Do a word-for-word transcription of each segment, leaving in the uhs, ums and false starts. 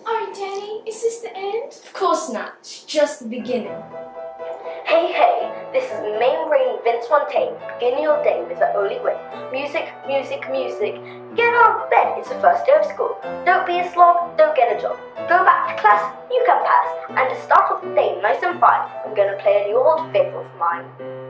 Oh, Danny, is this the end? Of course not. It's just the beginning. Hey, hey, this is Main Brain Vince Fontaine, beginning your day with the only way. Music, music, music. Get out of bed, it's the first day of school. Don't be a slob, don't get a job. Go back to class, you can pass. And to start off the day nice and fine, I'm gonna play a new old favourite of mine.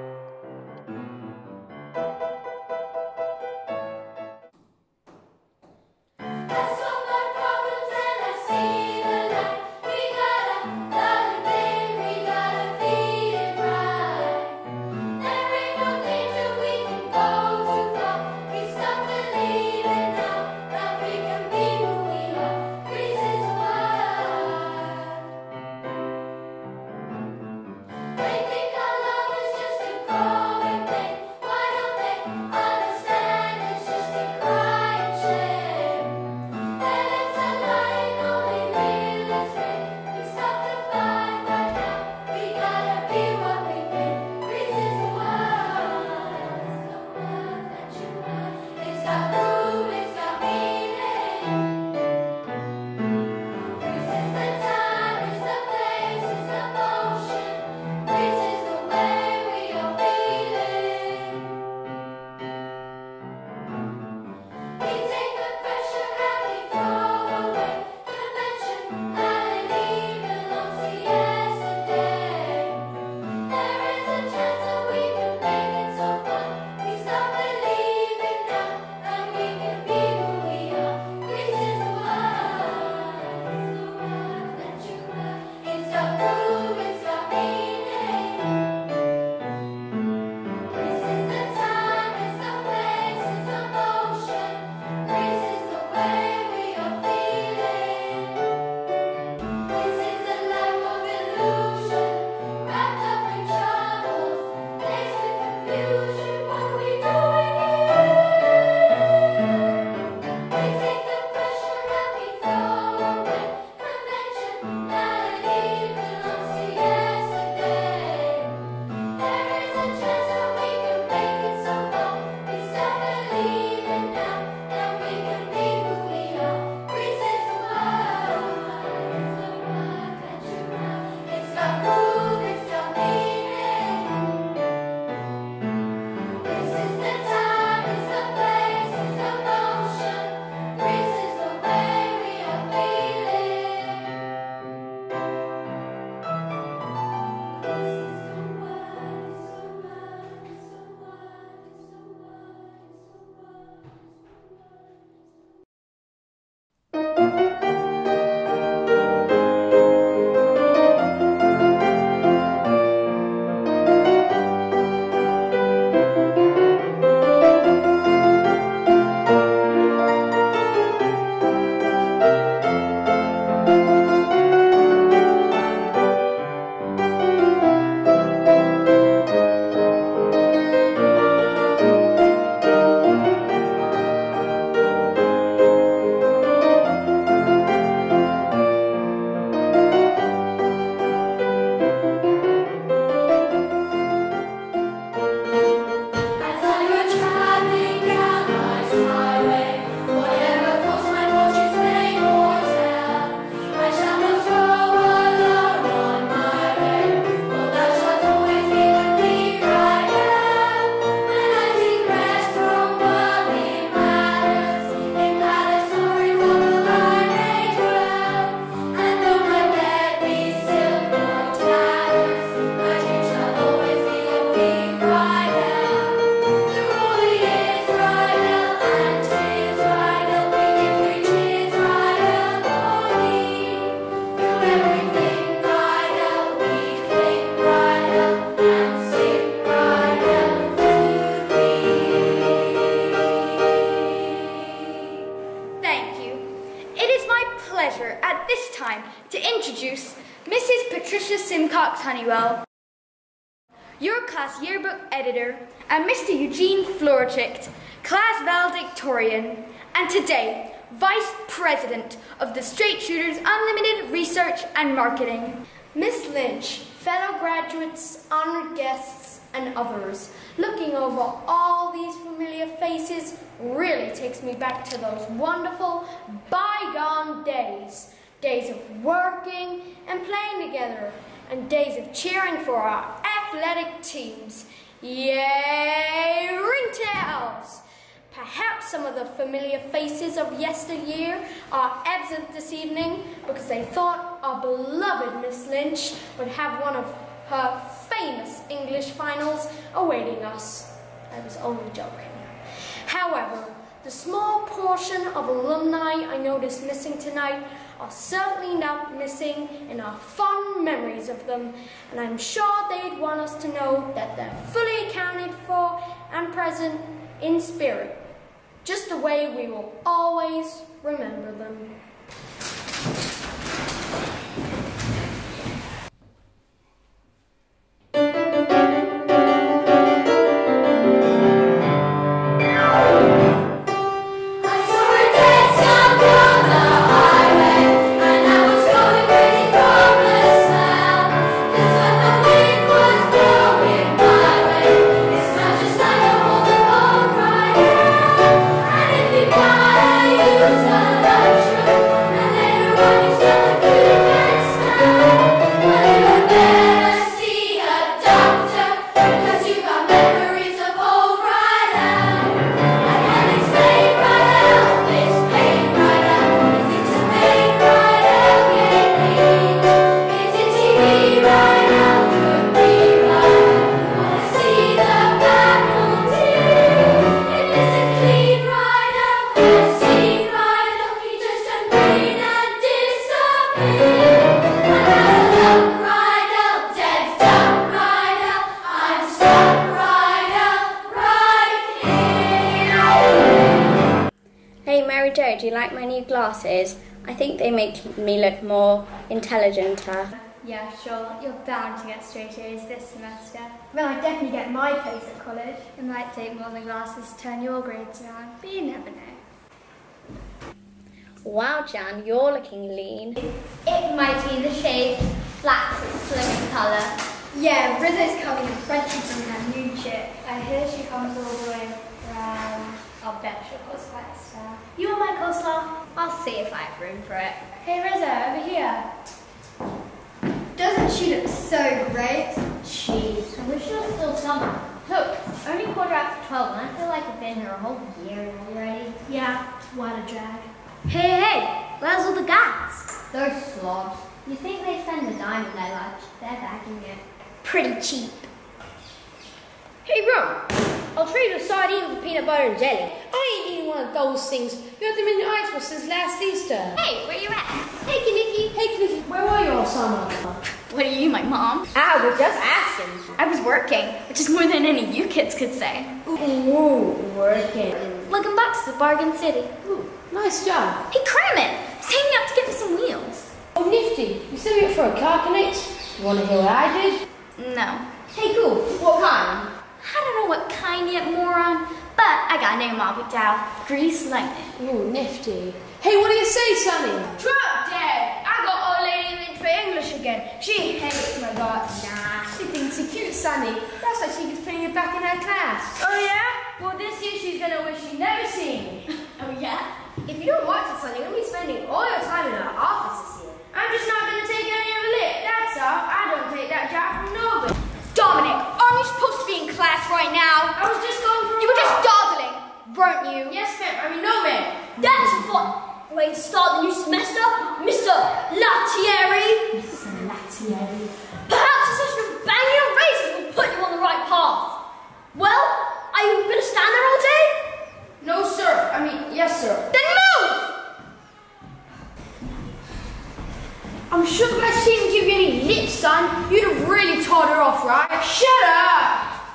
Honeywell, your class yearbook editor, and Mister Eugene Florchicht, class valedictorian, and today, Vice President of the Straight Shooters Unlimited Research and Marketing. Miss Lynch, fellow graduates, honored guests, and others, looking over all these familiar faces really takes me back to those wonderful bygone days. days of working and playing together, and days of cheering for our athletic teams. Yay, ringtails! Perhaps some of the familiar faces of yesteryear are absent this evening because they thought our beloved Miss Lynch would have one of her famous English finals awaiting us. I was only joking. However, the small portion of alumni I noticed missing tonight are certainly not missing in our fond memories of them, and I'm sure they'd want us to know that they're fully accounted for and present in spirit, just the way we will always remember them. Do you like my new glasses? I think they make me look more intelligenter. Yeah, sure. You're bound to get straight A's this semester. Well, I definitely get my place at college. It might take more than glasses to turn your grades around, but you never know. Wow, Jan, you're looking lean. It might be the shade, black's a slim colour. Yeah, Rizzo's coming in French from her new chick. I hear she comes all the way from... I'll bet she'll cause quite a star. You want my coleslaw? I'll see if I have room for it. Hey Rizzo, over here. Doesn't she look so great? Jeez, I wish it was still summer. Look, only quarter after twelve and I feel like I've been here a whole year already. Yeah, what a drag. Hey, hey, where's all the guys? Those slobs. You think they spend a dime in their lunch? They're bagging it. Pretty cheap. Hey, Ron, I'll trade a sardine for peanut butter and jelly. I ain't eating one of those things. You had them in your icebox since last Easter. Hey, where you at? Hey, Kaniki. Hey, Kaniki, where were you all summer? What are you, my mom? Ah, we're just asking. I was working, which is more than any of you kids could say. Ooh, working. Looking back to Bargain City. Ooh, nice job. Hey, Kramen, send me out to get me some wheels. Oh, nifty. You sent me up for a car connect? You want to hear what I did? No. Hey, cool. What kind? I don't know what kind yet, moron, but I got a name all picked out. Grease Lightning. Ooh, nifty. Hey, what do you say, Sonny? Drop dead! I got old lady in for English again. She hates my guts. Nah, she thinks you're cute, Sonny. That's why she keeps putting you back in her class. Oh yeah? Well, this year she's gonna wish she'd never seen me. Oh yeah? If you don't watch it, Sonny, you're gonna be spending all your time in our office this year. I'm just not gonna take any of the lip, that's all. I don't take that job from nobody. Dominic, aren't you supposed to be in class right now? I was just going for a You were just walk. dawdling, weren't you? Yes, ma'am. I mean, no, ma'am. That's your fault. Ready to start the new semester, Mister Latieri? Mister Latieri. Perhaps a session of banging your razors will put you on the right path. Well, are you going to stand there all day? No, sir. I mean, yes, sir. Then move! I'm sure if I didn't give you any lip, son, you'd have really taught her off, right? Shut up!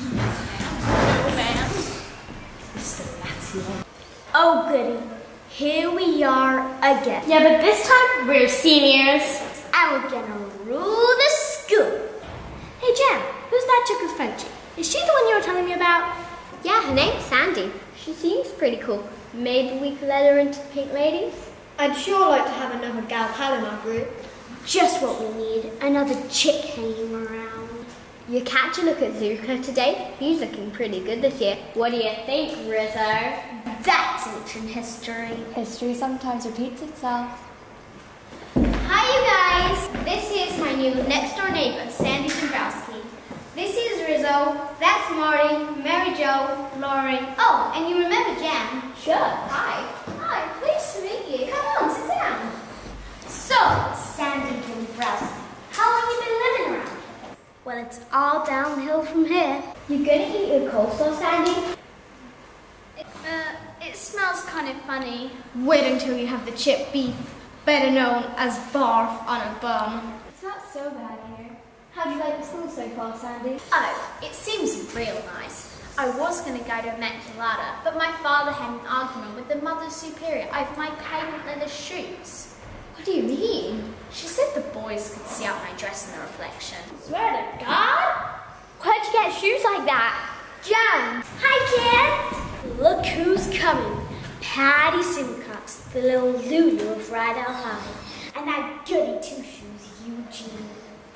Mister Latieri. Oh, goody. Here we are again. Yeah, but this time we're seniors. And we're gonna rule the school. Hey, Jen, who's that chick with Frenchie? Is she the one you were telling me about? Yeah, her name's Sandy. She seems pretty cool. Maybe we could let her into the Pink Ladies? I'd sure like to have another gal pal in our group. Just what we need. Another chick hanging around. You catch a look at Zuko today? He's looking pretty good this year. What do you think, Rizzo? That's ancient history. History sometimes repeats itself. Hi, you guys. This is my new next door neighbor, Sandy Dombrowski. This is Rizzo. That's Marty, Mary Jo, Lauren. Oh, and you remember Jan? Sure. Hi. Hi. Pleased to meet you. Come on, sit down. So, Sandy Dombrowski, how long you been living around here? Well, it's all downhill from here. You gonna eat your coleslaw, Sandy? Uh, it smells kind of funny. Wait until you have the chipped beef, better known as barf on a bun. It's not so bad here. How'd you like the school so far, Sandy? Oh, it seems real nice. I was going to go to Immaculata, but my father had an argument with the Mother Superior over my patent leather shoes. What do you mean? She said the boys could see out my dress in the reflection. Swear to God? Where'd you get shoes like that? Jan! Hi, kids! Look who's coming. Patty Simcox, the little Lulu of Rydell High. And that goody two-shoes, Eugene.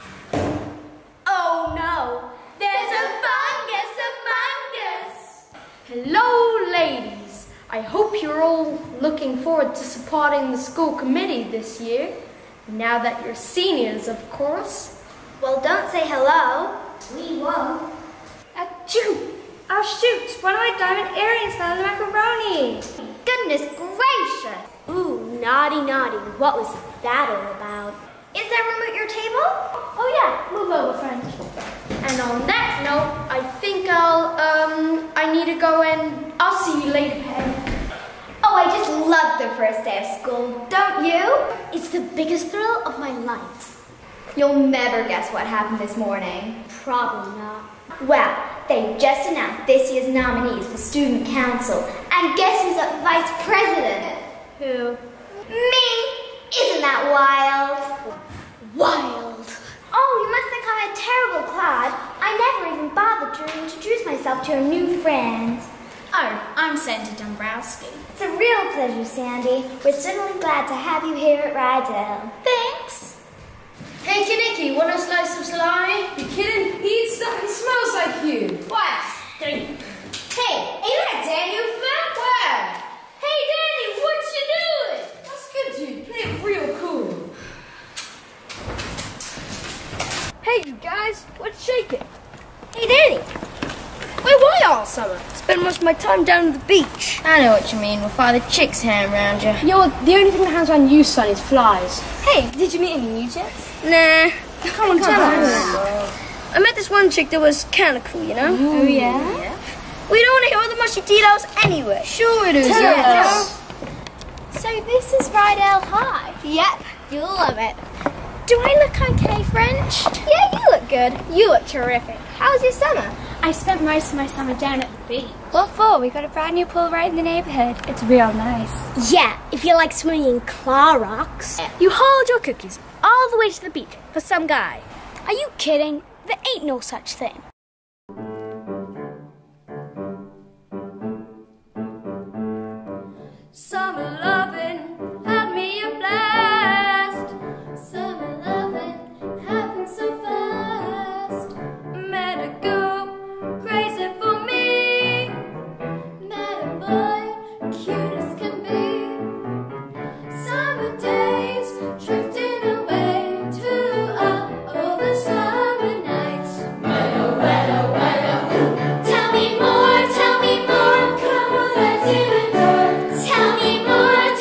Oh no! There's a fungus among us! Hello, ladies. I hope you're all looking forward to supporting the school committee this year. Now that you're seniors, of course. Well, don't say hello. We won't. Achoo! Oh shoot! One of my diamond earrings fell in the macaroni! Goodness gracious! Ooh, naughty, naughty. What was that all about? Is there room at your table? Oh yeah, move over, friend. And on that note, I think I'll, um, I need to go and I'll see you later, Patty. Oh, I just love the first day of school, don't you? It's the biggest thrill of my life. You'll never guess what happened this morning. Probably not. Well, they just announced this year's nominees for student council. And guess who's up vice president? Who? Me! Isn't that wild? Wild. Oh, you must think I'm a terrible clod. I never even bothered to introduce myself to a new friend. Oh, I'm Sandy Dombrowski. It's a real pleasure, Sandy. We're certainly glad to have you here at Rydell. Thanks. Hey, Kinnicky, want a slice of salami? You kidding? He eats stuff, he smells like you. What? Hey, ain't that Daniel from? Where? Hey, Danny, what you doing? That's good, dude. Play it real cool. Hey, you guys, what's shaking? Hey, Danny. Where were you all summer? Spent most of my time down at the beach. I know what you mean, with all the chicks hanging around you. You know what? The only thing that hangs around you, son, is flies. Hey, did you meet any new chicks? Nah. Come on, tell us. I met this one chick that was kind of cool, you know? Oh, yeah? yeah? We don't want to hear all the mushy details anyway. Sure it is. Tell yeah. us. So this is Rydell High. Yep, you'll love it. Do I look okay, French? Yeah, you look good. You look terrific. How was your summer? I spent most of my summer down at the beach. What for? We got a brand new pool right in the neighborhood. It's real nice. Yeah, if you like swimming in Clorox. You hauled your cookies all the way to the beach for some guy. Are you kidding? There ain't no such thing. Summer loving had me a blast. Summer loving happened so fast. Met a girl crazy for me. Met a boy cute as can be. Summer days drifting away to all over summer nights. Weather, weather, weather, ooh. Tell me more, tell me more. Come on, let's hear it more. Tell me more.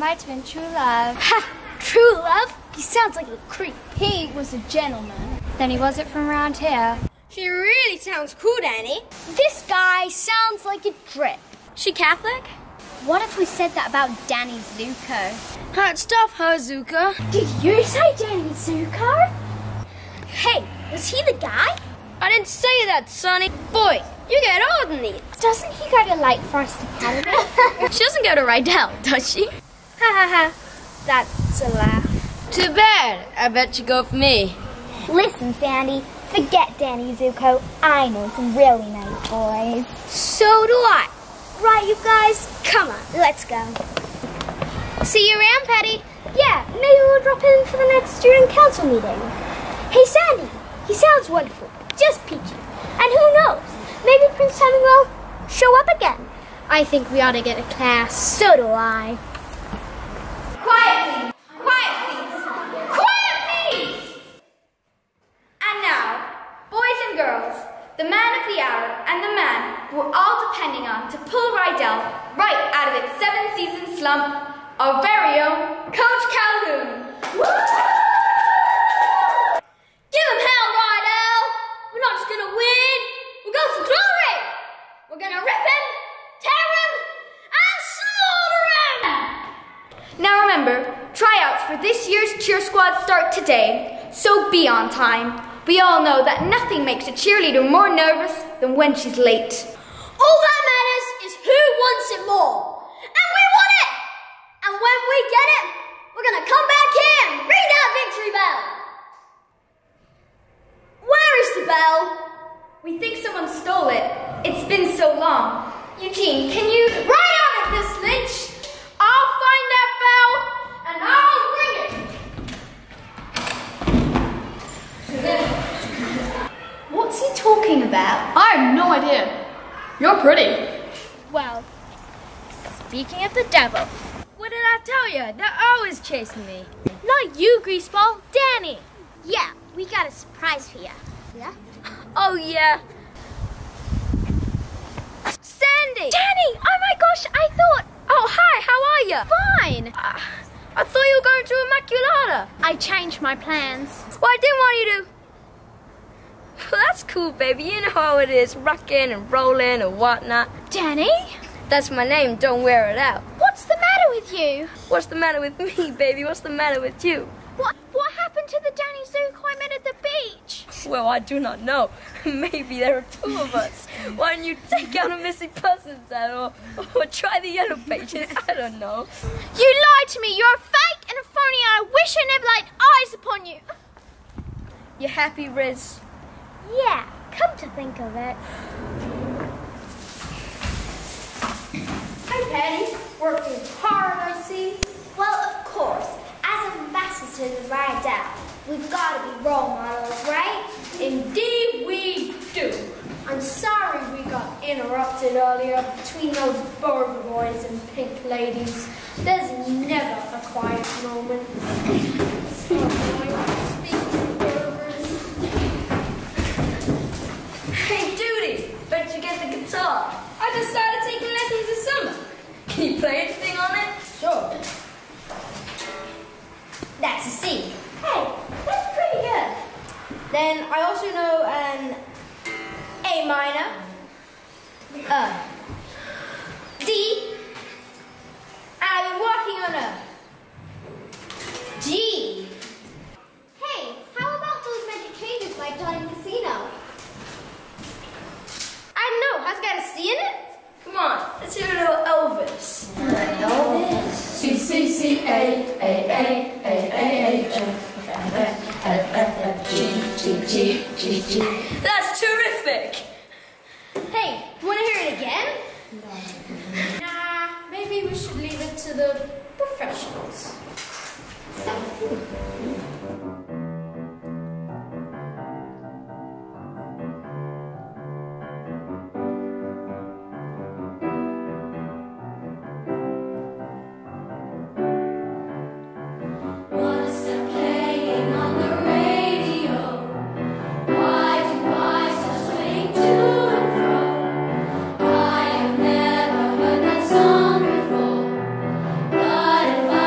might have been true love. Ha! True love? He sounds like a creep. He was a gentleman. Then he wasn't from around here. She really sounds cool, Danny. This guy sounds like a drip. She Catholic? What if we said that about Danny Zuko? Hot stuff, huh, Zuko? Did you say Danny Zuko? Hey, was he the guy? I didn't say that, Sonny. Boy, you get old in these. Doesn't he go to Lake Forest Academy? She doesn't go to Rydell, does she? Ha ha ha. That's a laugh. Too bad. I bet you go for me. Listen, Sandy. Forget Danny Zuko. I know some really nice boys. So do I. Right, you guys? Come on, let's go. See you around, Patty. Yeah, maybe we'll drop in for the next student council meeting. Hey, Sandy. He sounds wonderful. Just peachy. And who knows? Maybe Prince Charming will show up again. I think we ought to get a class. So do I. Quiet, please. Quiet, please. Quiet, please. And now, boys and girls, the man of the hour and the man we're all depending on to pull Rydell right out of its seven-season slump, our very own Coach Calhoun. Give him hell, Rydell! We're not just gonna win, we'll go for glory! We're gonna rip him, tear him, and slaughter him! Now remember, tryouts for this year's cheer squad start today, so be on time. We all know that nothing makes a cheerleader more nervous than when she's late. All that matters is who wants it more. And we want it! And when we get it, we're gonna come back here and ring that victory bell! Where is the bell? We think someone stole it. It's been so long. Eugene, can you... Right on it, Miss Lynch! I'll find that bell, and I'll ring it! What's he talking about? I have no idea. You're pretty. Well, speaking of the devil. What did I tell you? They're always chasing me. Not you, Greaseball. Danny. Yeah, we got a surprise for you. Yeah? Oh, yeah. Sandy! Danny! Oh my gosh, I thought... Oh, hi, how are you? Fine. Uh, I thought you were going to Immaculata. I changed my plans. Well, I didn't want you to... Well, that's cool, baby. You know how it is, rocking and rolling and whatnot. Danny? That's my name, don't wear it out. What's the matter with you? What's the matter with me, baby? What's the matter with you? What What happened to the Danny Zuko I met at the beach? Well, I do not know. Maybe there are two of us. Why don't you take out a missing persons ad or, or try the yellow pages? I don't know. You lied to me. You're a fake and a phony, and I wish I never laid eyes upon you. You happy, Riz? Yeah, come to think of it. Hi, Patty. Working hard, I see. Well, of course. As ambassadors of Rydell, we've got to be role models, right? Indeed we do. I'm sorry we got interrupted earlier between those burger boys and pink ladies. There's never a quiet moment. So I'm going to speak to the burgers. Hey, Judy, bet you get the guitar. I just started taking lessons this summer. Can you play anything on it? Sure. That's a C. Hey, that's pretty good. Then I also know an A minor, a D, and I've been working on a G. Hey, how about those magic changes like Johnny Casino? I don't know, has it got a C in it? Come on, let's hear a little Elvis. Elvis. C C C A A A A A H F F F F F G G G G G. That's terrific. Hey, you want to hear it again? Nah, maybe we should leave it to the professionals. But if I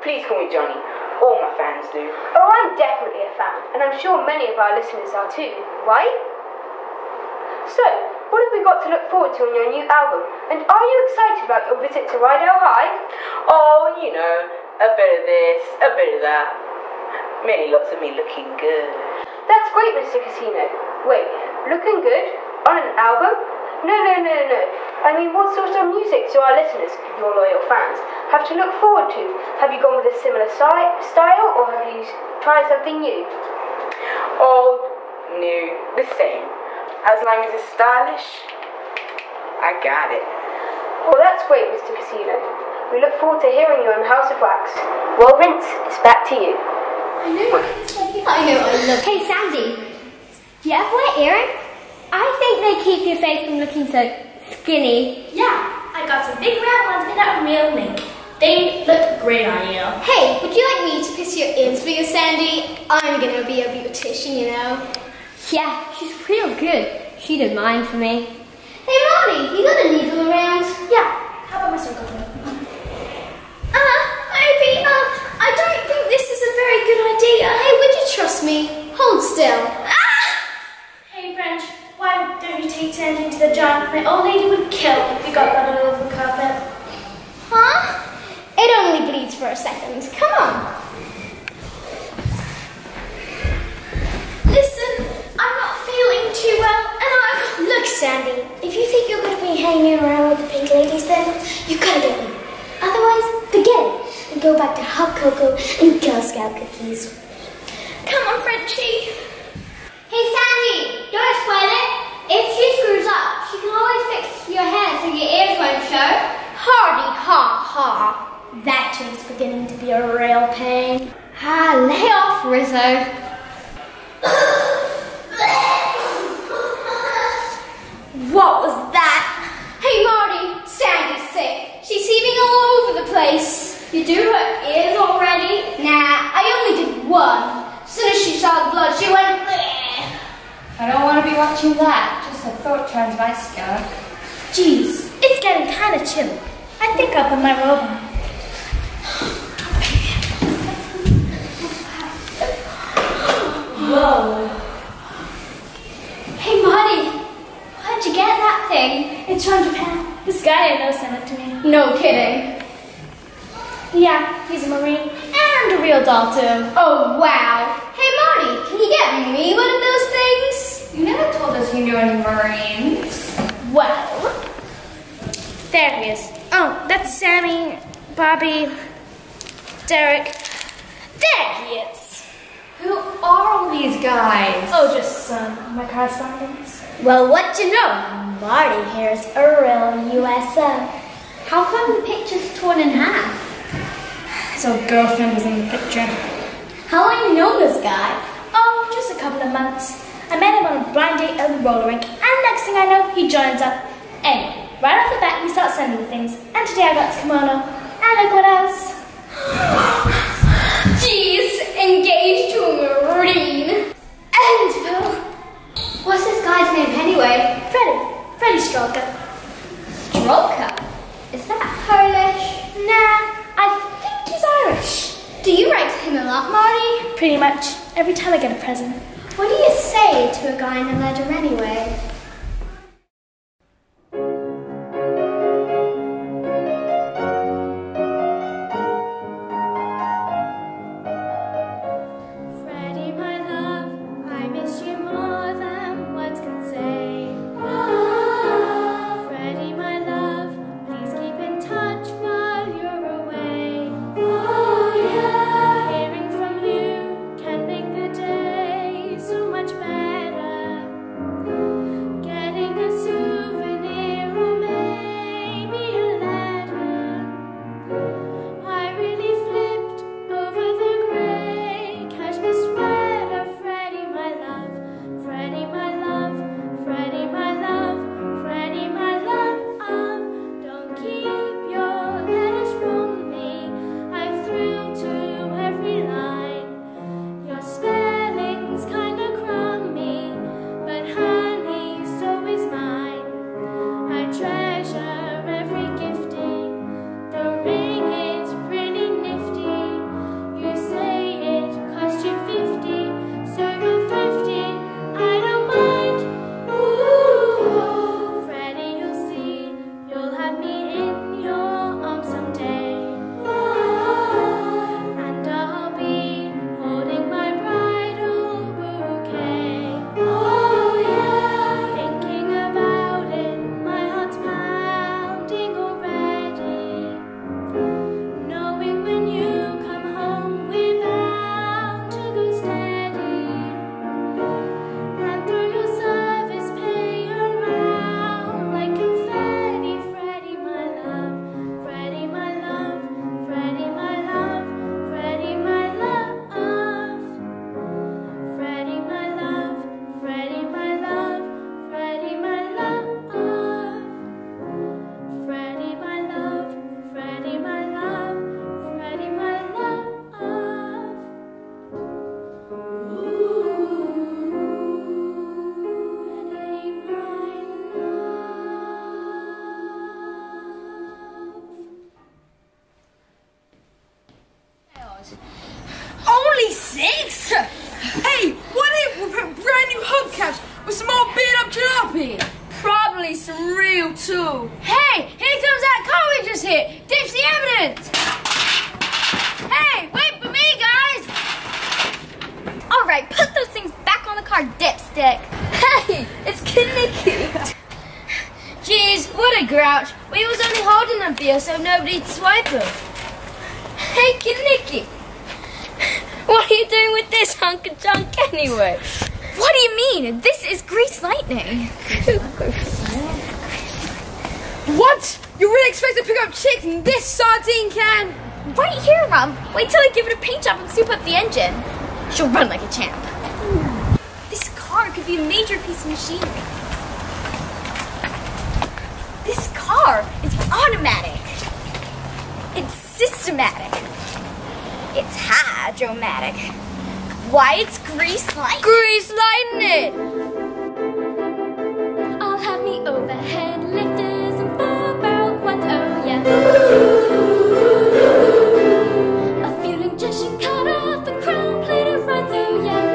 please call me Johnny. All my fans do. Oh, I'm definitely a fan, and I'm sure many of our listeners are too, right? So, what have we got to look forward to on your new album? And are you excited about your visit to Rydell High? Oh, you know, a bit of this, a bit of that. Many lots of me looking good. That's great, Mister Casino. Wait, looking good? On an album? No, no, no, no. I mean, what sort of music do our listeners, your loyal fans, have to look forward to? Have you gone with a similar si- style, or have you tried something new? Old, new, the same. As long as it's stylish, I got it. Well, that's great, Mister Casino. We look forward to hearing you on House of Wax. Well, Vince, it's back to you. I know. I know. I know. Hey, Sandy. Do you ever wear earrings? I think they keep your face from looking so skinny. Yeah, I got some big round ones made out of real mink. They look great on you. Hey, would you like me to piss your ears for you, Sandy? I'm gonna be a beautician, you know. Yeah, she's real good. She did mine for me. Hey, Marty, you got a needle around? Yeah, how about my circle tool? Uh, maybe, uh, I don't think this is a very good idea. Hey, would you trust me? Hold still. Ah! Hey, French, why don't you take Sandy to the jar? My old lady would kill if you got that all over the carpet. Huh? It only bleeds for a second. Come on. Listen, I'm not feeling too well, and I'm... Look, Sandy, if you think you're going to be hanging around with the pink ladies then, you gotta get me. Otherwise, forget it, and go back to hot cocoa and Girl Scout cookies. Come on, Frenchie. Hey, Sandy, don't sweat it. If she screws up, she can always fix your hair so your ears won't show. Hardy ha ha. That chick's beginning to be a real pain. Ah, lay off, Rizzo. What was that? Hey, Marty, Sandy's sick. She's heaving all over the place. You do her ears already? Nah, I only did one. As soon as she saw the blood, she went... Bleh. I don't want to be watching that. Just a thought turns my stomach. Jeez, it's getting kind of chilly. I think I'll put my robe on. Whoa. Hey, Marty. Where'd you get that thing? It's from Japan. This guy I know sent it to me. No kidding. Yeah, he's a Marine and a real doll too. Oh, wow. Hey, Marty, can you get me one of those things? You never told us you knew any Marines. Well, there he is. Oh, that's Sammy, Bobby, Derek. There he is. Who are all these guys? Oh, just some um, my correspondents. Well, what you know? Marty here's a real U S O. How come the picture's torn in half? His old girlfriend was in the picture. How long you known this guy? Oh, just a couple of months. I met him on a blind date at the roller rink, and next thing I know, he joins up. Anyway, right off the bat, he starts sending me things, and today I got his kimono. And look what else. Jeez, engaged to a Marine. And Phil. What's this guy's name anyway? Freddie. Freddie Strolka. Strolka? Is that Polish? Nah, I think he's Irish. Do you write to him a lot, Marty? Pretty much. Every time I get a present. What do you say to a guy in a letter anyway? Freddie, my love, I miss you more than words can say. Freddie, my love, please keep in touch while you're away. Hearing from you can make the day so much better. Only six? Hey, what if brand new hubcaps with some old beat up jalopy? Probably some real too. Hey, here comes that car we just hit. Ditch the evidence. Hey, wait for me, guys. All right, put those things back on the car, dipstick. Hey, it's Kinnicky. Jeez, what a grouch. We was only holding them for you so nobody'd swipe them. Hey, Kinnicky. What are you doing with this hunk of junk anyway? What do you mean? This is grease lightning. What? You really expect to pick up chicks in this sardine can? Right here, Mom. Wait till I give it a paint job and soup up the engine. She'll run like a champ. This car could be a major piece of machinery. This car is automatic. It's systematic. It's hydromatic. Why, it's grease lightning. Grease lightning! I'll have me overhead lifters and four barrel quads, oh yeah. A fuel injection cut off and chrome plated rods, oh yeah.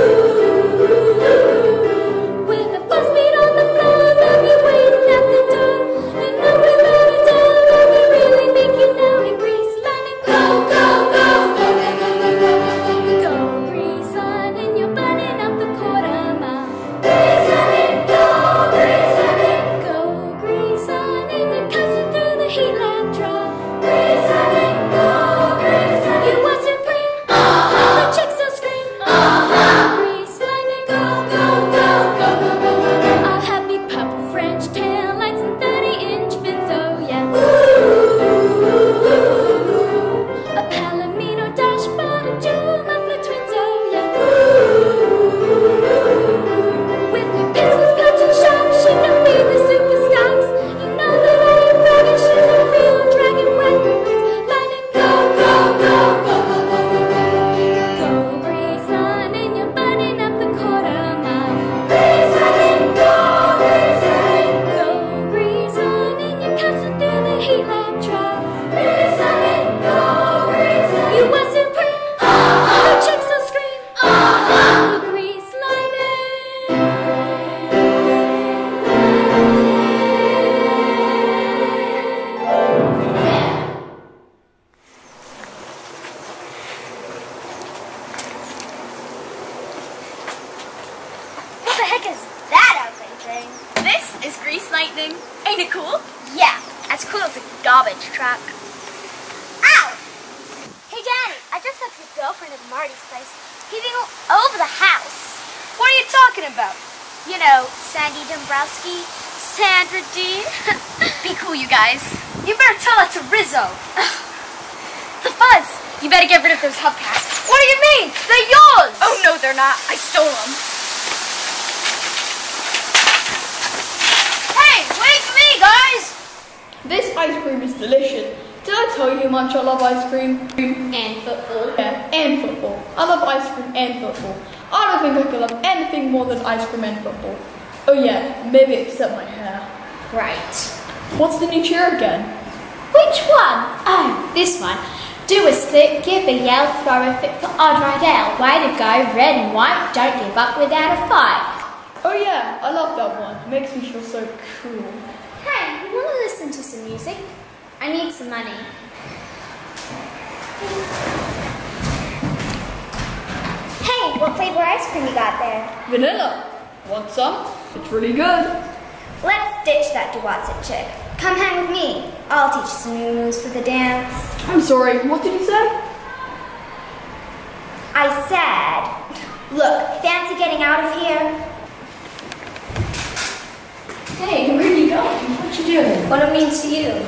With a four speed on the floor, they'll be waiting at the door. And not without a doubt, I'll be really make you now in grease lightning. Go, go, go, go, go, go, go, go, go, go, grease lightning, you're burning up the quarter mile. Grease lightning, go, grease lightning, go, grease lightning, you're cussing through the heat lamp drop. Grease lightning, go, grease lightning, you are supreme. Uh-huh. The chicks will scream. Uh-huh. Grease lightning, go, go, go, go, go, go, go. I'll have me purple French tail lights and thirty inch fins, oh yeah. A Palomino dashboard and jewel muffler twins, oh yeah. With new pistols, clutch and shocks, she can be the super stocks. You know that I am bragging, she's a real dragon wagon. Grease lightning, go, go, go, go, go, go, go, go. Go, grease lightning, you're burning up the quarter mile. Grease lightning, go, grease lightning, go, grease lightning, you're cussing through the heat lamp drop. Grease lightning, go, grease lightning, you are supreme. Uh-huh. The chicks will scream. Uh-huh. Grease lightning. What the heck is that ugly thing? This is grease lightning. Ain't it cool? Yeah, as cool as a garbage truck. Ow! Hey, Daddy, I just left your girlfriend at Marty's place, peeping all over the house. What are you talking about? You know, Sandy Dombrowski, Sandra Dean. Be cool, you guys. You better tell that to Rizzo. The fuzz. You better get rid of those hubcaps. What do you mean? They're yours! Oh, no, they're not. I stole them. Hey, wait for me, guys! This ice cream is delicious. Did I tell you how much I love ice cream? And football. Yeah, and football. I love ice cream and football. I don't think I could love anything more than ice cream and football. Oh yeah, maybe except my hair. Right. What's the new cheer again? Which one? Oh, this one. Do a split, give a yell, throw a fit for odd right out. Way to go, red and white, don't give up without a fight. Oh yeah, I love that one. It makes me feel so cool. Hey, you want to listen to some music? I need some money. Hey, what flavor ice cream you got there? Vanilla. Want some? It's really good. Let's ditch that Duwatsit chick. Come hang with me. I'll teach you some new moves for the dance. I'm sorry, what did you say? I said, look, fancy getting out of here? Hey, where are you going? What you doing? What it means to you?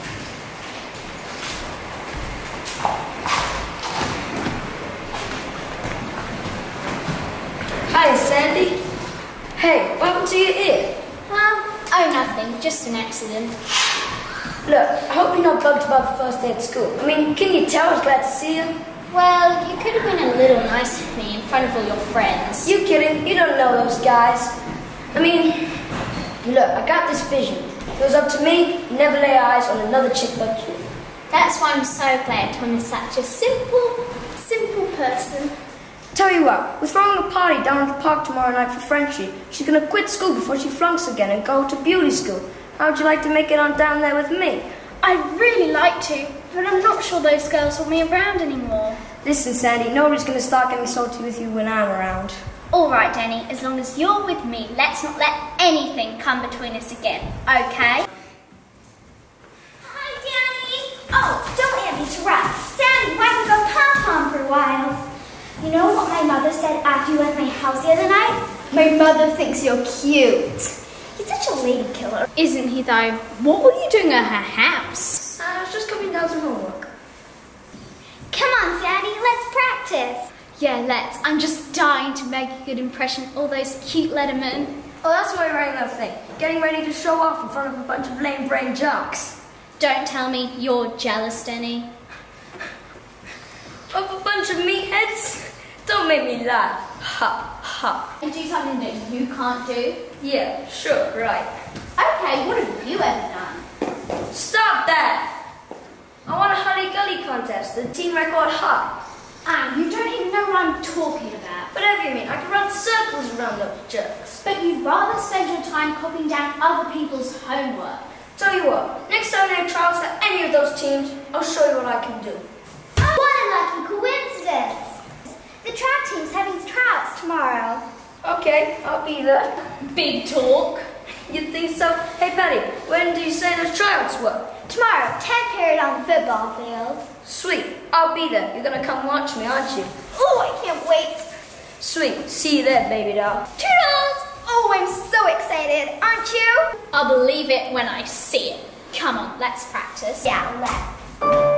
Hi, Sandy. Hey, what happened to your ear? Huh? Oh, nothing. Just an accident. Look, I hope you're not bugged about the first day at school. I mean, can you tell I was glad to see you? Well, you could have been a little nice with me in front of all your friends. You kidding? You don't know those guys. I mean, look, I got this vision. If it was up to me, never lay eyes on another chick but you. That's why I'm so glad Tom is such a simple, simple person. Tell you what, we're throwing a party down at the park tomorrow night for Frenchie. She's going to quit school before she flunks again and go to beauty school. How would you like to make it on down there with me? I'd really like to, but I'm not sure those girls want me around anymore. Listen, Sandy, nobody's going to start getting salty with you when I'm around. All right, Danny, as long as you're with me, let's not let anything come between us again, okay? Hi, Danny. Oh, don't let me interrupt. Sandy, why don't we go pom-pom for a while? You know what my mother said after you left my house the other night? My mother thinks you're cute. He's such a lady killer. Isn't he, though? What were you doing at her house? I was just coming down some homework. Come on, Sandy, let's practice. Yeah, let's. I'm just dying to make a good impression of all those cute lettermen. Oh, that's why you're wearing that thing. Getting ready to show off in front of a bunch of lame-brained jocks. Don't tell me you're jealous, Danny. Of a bunch of meatheads? Don't make me laugh. Ha, ha. And do something that you can't do? Yeah, sure, right. Okay, what have you ever done? Stop that! I won a Honey Gully contest, the team record high. Ah, you don't even know what I'm talking about. Whatever you mean, I can run circles around those jerks. But you'd rather spend your time copying down other people's homework. Tell you what, next time they have trials for any of those teams, I'll show you what I can do. What a lucky coincidence! The track team's having tryouts tomorrow. Okay, I'll be there. Big talk. You think so? Hey Patty, when do you say those tryouts were? Tomorrow, tenth period on the football field. Sweet, I'll be there. You're gonna come watch me, aren't you? Oh, I can't wait. Sweet, see you there, baby doll. Toodles! Oh, I'm so excited, aren't you? I'll believe it when I see it. Come on, let's practice. Yeah, let's.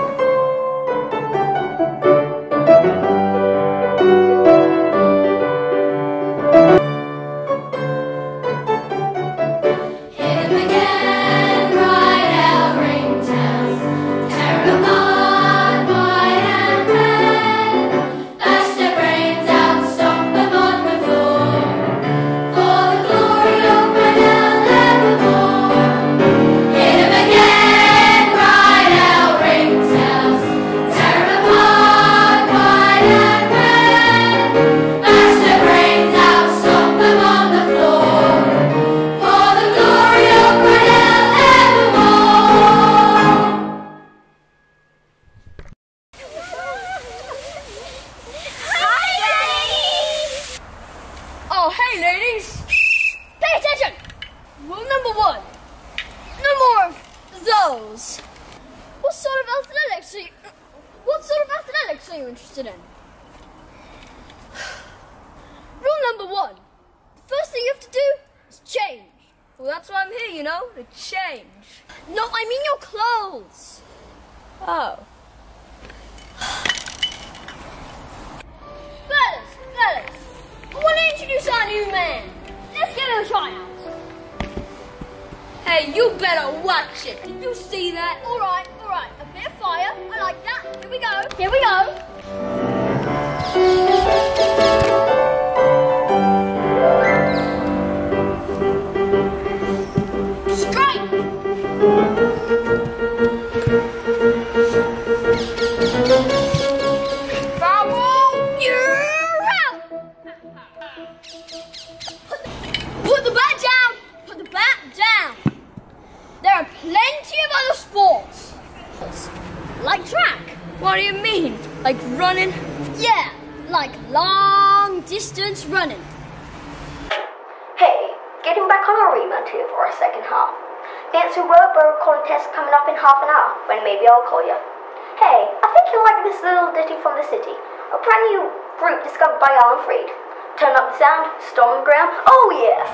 Contest coming up in half an hour, when maybe I'll call you. Hey, I think you'll like this little ditty from the city. A brand new group discovered by Alan Freed. Turn up the sound, storm the ground, oh yeah!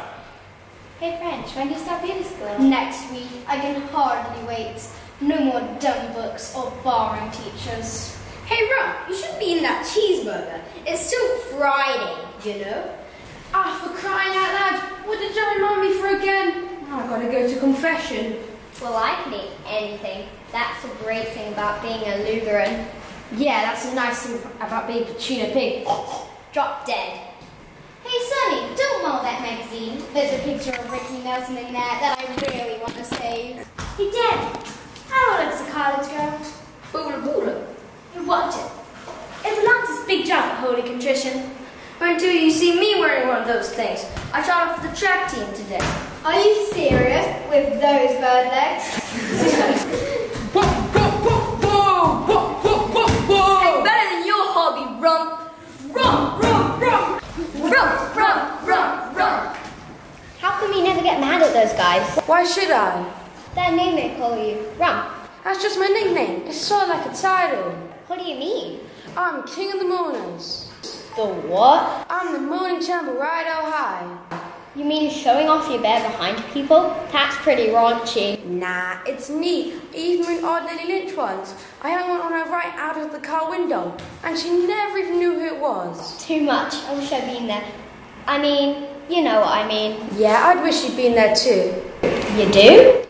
Hey French, when do you start beauty school? Next week. I can hardly wait. No more dumb books or boring teachers. Hey Ron, you shouldn't be eating that cheeseburger. It's still Friday, you know? Ah, oh, for crying out loud, what did you remind me for again? Oh, I've got to go to confession. Well, I can eat anything. That's a great thing about being a Lutheran. Yeah, that's a nice thing about being a tuna pig. Drop dead. Hey Sonny, don't mull that magazine. There's a picture of Ricky Nelson in there that I really want to save. Hey Dad, How old is the college girl? Boola boola. You watch it. It belongs to Big Jump at Holy Contrition. Until you see me wearing one of those things. I tried out for the track team today. Are you serious with those bird legs? Whoa, whoa, whoa, whoa, whoa, whoa, whoa, whoa. Better than your hobby, rum. Rum, rum, rum. Rum, rum, rum, rum. How come you never get mad at those guys? Why should I? Their name they call you. Rum. That's just my nickname. It's sort of like a title. What do you mean? I'm king of the mooners. The what? I'm the morning chamber right out high. You mean showing off your bear behind people? That's pretty raunchy. Nah, it's me. Even in ordinary Lynch once, I had one on her right out of the car window, and she never even knew who it was. Too much. I wish I'd been there. I mean, you know what I mean. Yeah, I'd wish you'd been there too. You do?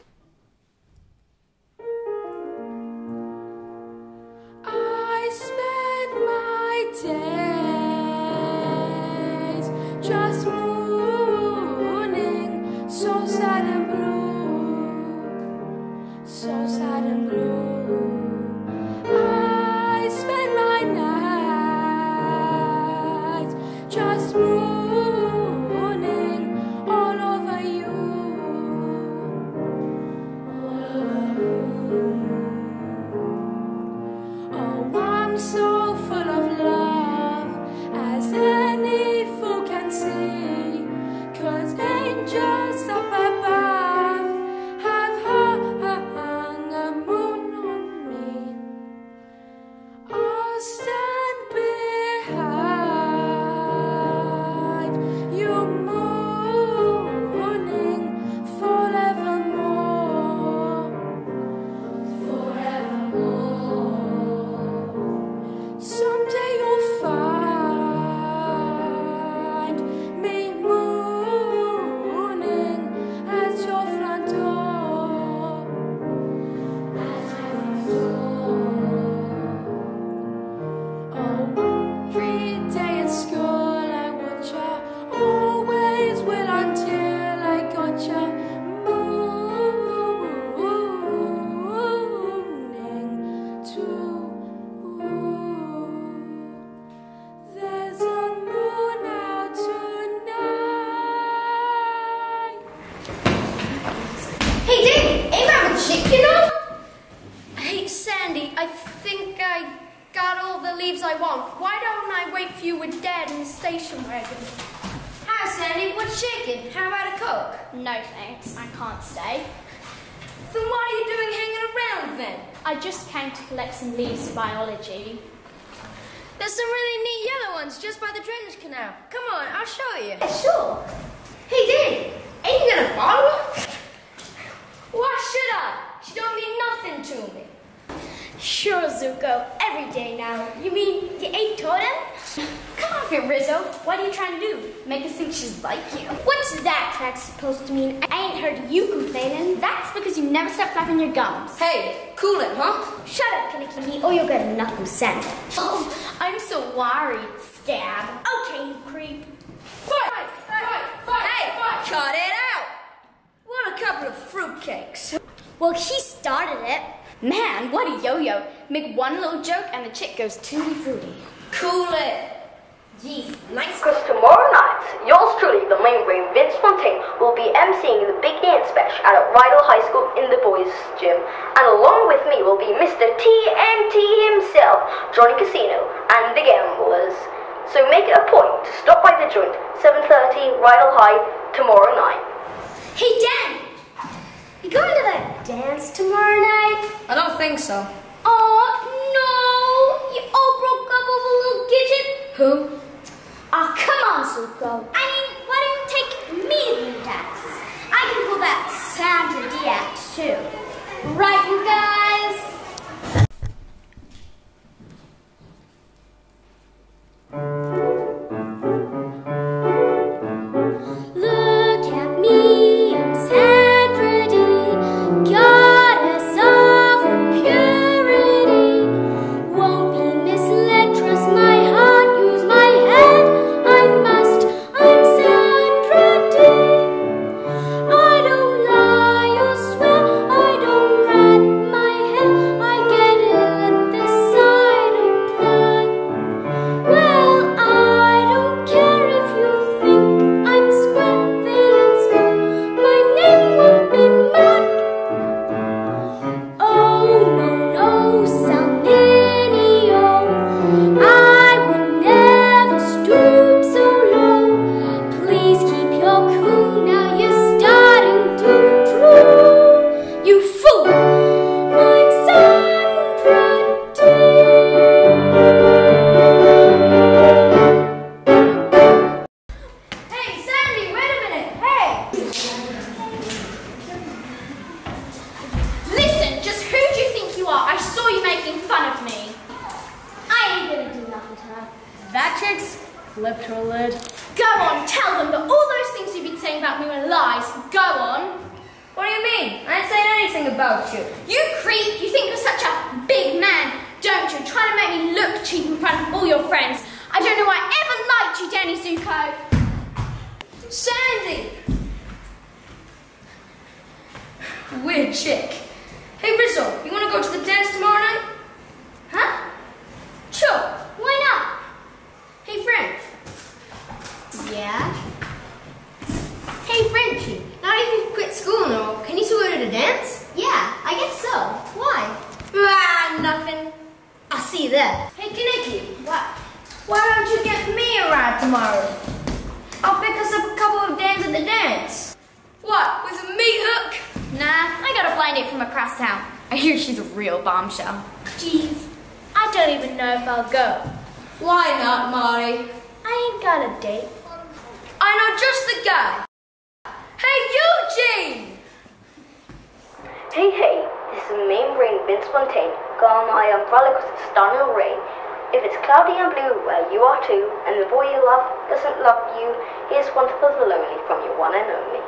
I spend my days just mooning, so sad and blue, so sad and blue. I spend my nights just mooning all over you, all over you. Oh, I'm so full of love, as any fool can see, 'cause angels up above have hung a moon on me. I'll stand behind you, mooning forevermore, forevermore. Someday you'll find me mooning at your front door, at your front door. Oh, every day at school I watch ya, always will until I got ya, mooning too. There's a moon out tonight. Hey, Dave, ain't that a chick, you know? Hey, Sandy, I think I got all the leaves I want. Why don't I wait for you with Dad in the station wagon? Hi, Sandy, what's shaking? How about a Coke? No thanks, I can't stay. Then what are you doing hanging around then? I just came to collect some leaves for biology. There's some really neat yellow ones just by the drainage canal. Come on, I'll show you. Sure. Hey, Dave, ain't you gonna follow her? Why should I? She don't mean nothing to me. Sure, Zuko. Every day now. You mean you ate totem? Come off it, Rizzo. What are you trying to do? Make us think she's like you? What's that track supposed to mean? I ain't heard you complaining. That's because you never stop flapping your gums. Hey, cool it, huh? Shut up, Kinnikini, or you'll get a knuckle sandwich. Oh, I'm so worried. Stab. Okay, you creep. Fight! Fight! Fight! Fight! Hey! Fight. Cut it out! What a couple of fruitcakes. Well, he started it. Man, what a yo-yo. Make one little joke and the chick goes tutti-frutti. Cool it. Jeez, nice. Because tomorrow night, yours truly, the main brain Vince Fontaine, will be emceeing the Big Dance Bash at Rydal High School in the boys' gym. And along with me will be Mister T N T himself, Johnny Casino, and the Gamblers. So make it a point to stop by the joint, seven thirty, Rydal High, tomorrow night. Hey, Dan! You going to that dance tomorrow night? I don't think so. Oh, no! You all broke up over a little gidget? Who? Oh, come on, Zuko. I mean, why don't you take me to the dance? I can pull that Santa D act, too. Right, you guys? Look at me, I'm Sandra Dee, goddess of purity. Won't be misled, trust my heart, use my That chick's flipped her lid. Go on, tell them that all those things you've been saying about me were lies. Go on. What do you mean? I ain't saying anything about you. You creep, you think you're such a big man, don't you? Trying to make me look cheap in front of all your friends. I don't know why I ever liked you, Danny Zuko. Sandy! Weird chick. Hey Rizzo, you wanna go to the dance tomorrow night? Huh? Sure. Why not? Hey French. Yeah? Hey Frenchie, now that you've quit school and all, can you still go to the dance? Yeah, I guess so. Why? Ah, nothing. I'll see you there. Hey Kaneki. What? Why don't you get me a ride tomorrow? I'll pick us up a couple of days at the dance. What, with a meat hook? Nah, I got a blind date from across town. I hear she's a real bombshell. Jeez, I don't even know if I'll go. Why not, Marty? I ain't got a date. I know just the guy. Hey, Eugene! Hey, hey, this is Main Rain Vince Fontaine. Got my umbrella because it's starting to rain. If it's cloudy and blue, well, you are too, and the boy you love doesn't love you, here's one for the lonely from your one and only.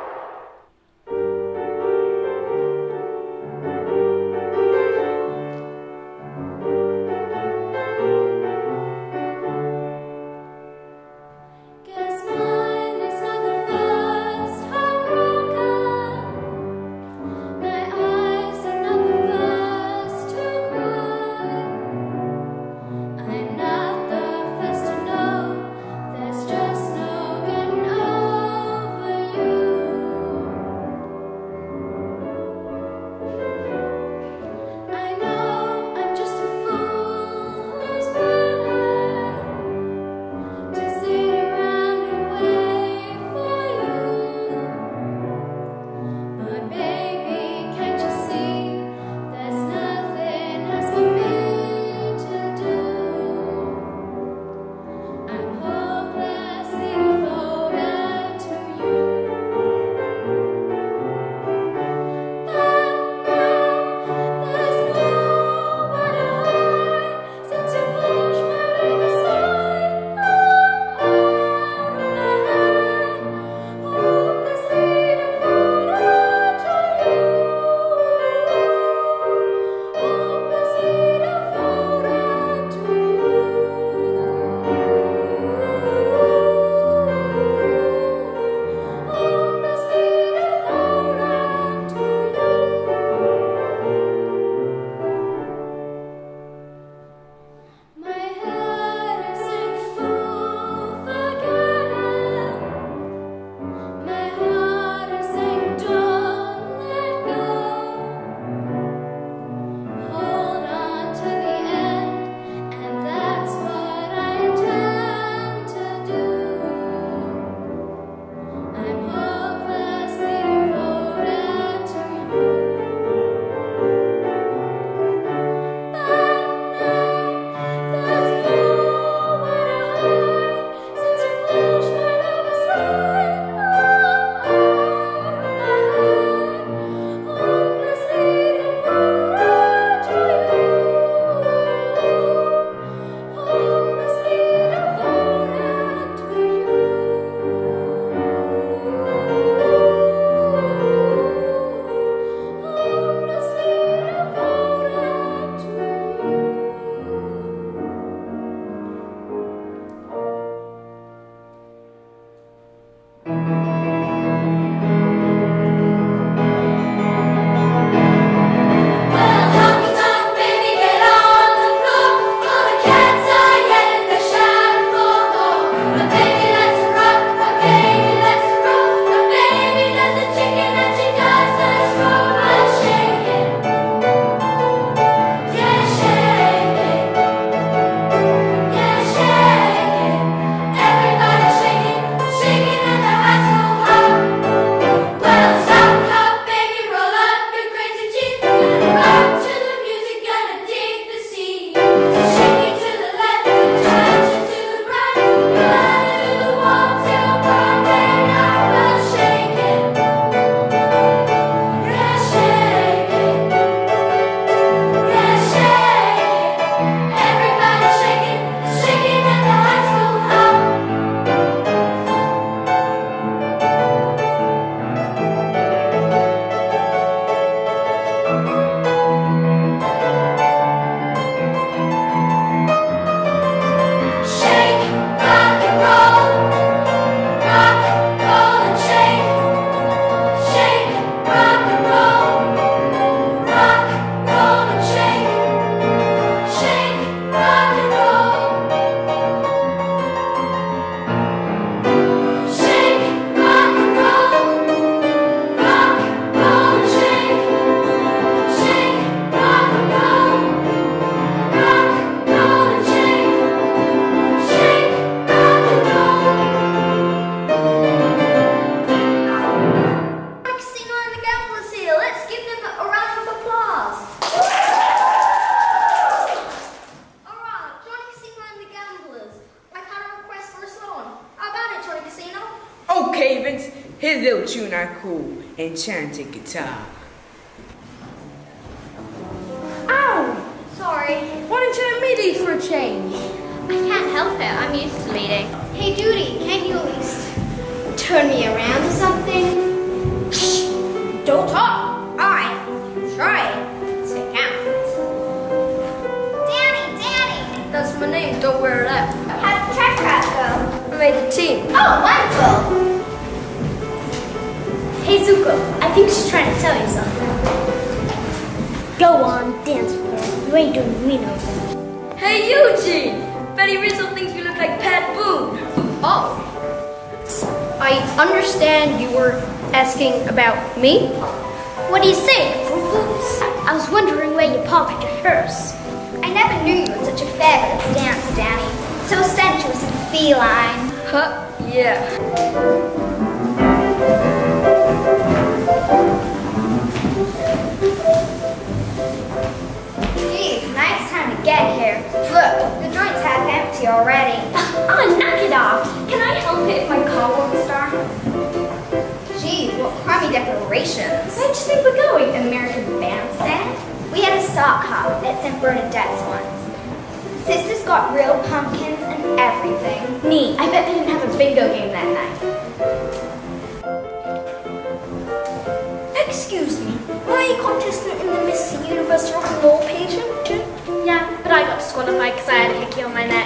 There's just no getting over you. his little tune I cool, enchanted guitar. Ow! Sorry. Why don't you let me lead for a change? I can't help it. I'm used to leading. Hey, Judy, can't you at least turn me around or something? Shh! Don't talk! Alright, try it. So it counts. Danny, Danny! That's my name, don't wear it out. How'd the track class go? I made the team. Oh, wonderful! Hey Zuko, I think she's trying to tell you something. Go on, dance with her. You ain't doing me no good. Hey Eugene! Betty Rizzo thinks you look like Pat Boone. Oh. I understand you were asking about me? What do you say, pupils? I was wondering where you parked your hearse. I never knew you were such a fabulous dancer, Danny. So sensuous and feline. Huh? Yeah. Geez, nice time to get here. Look, the joint's half empty already. Oh, knock it off. Can I help it if my car won't start? Geez, what crummy decorations. Where'd you think we're going? American Bandstand? We had a sock hop at Saint Bernadette's once. Sisters got real pumpkins and everything. Neat. I bet they didn't have a bingo game that night. Excuse me, were you contestant in the Miss Universe Rock and Roll pageant too? Yeah, but I got disqualified because I had a hickey on my neck.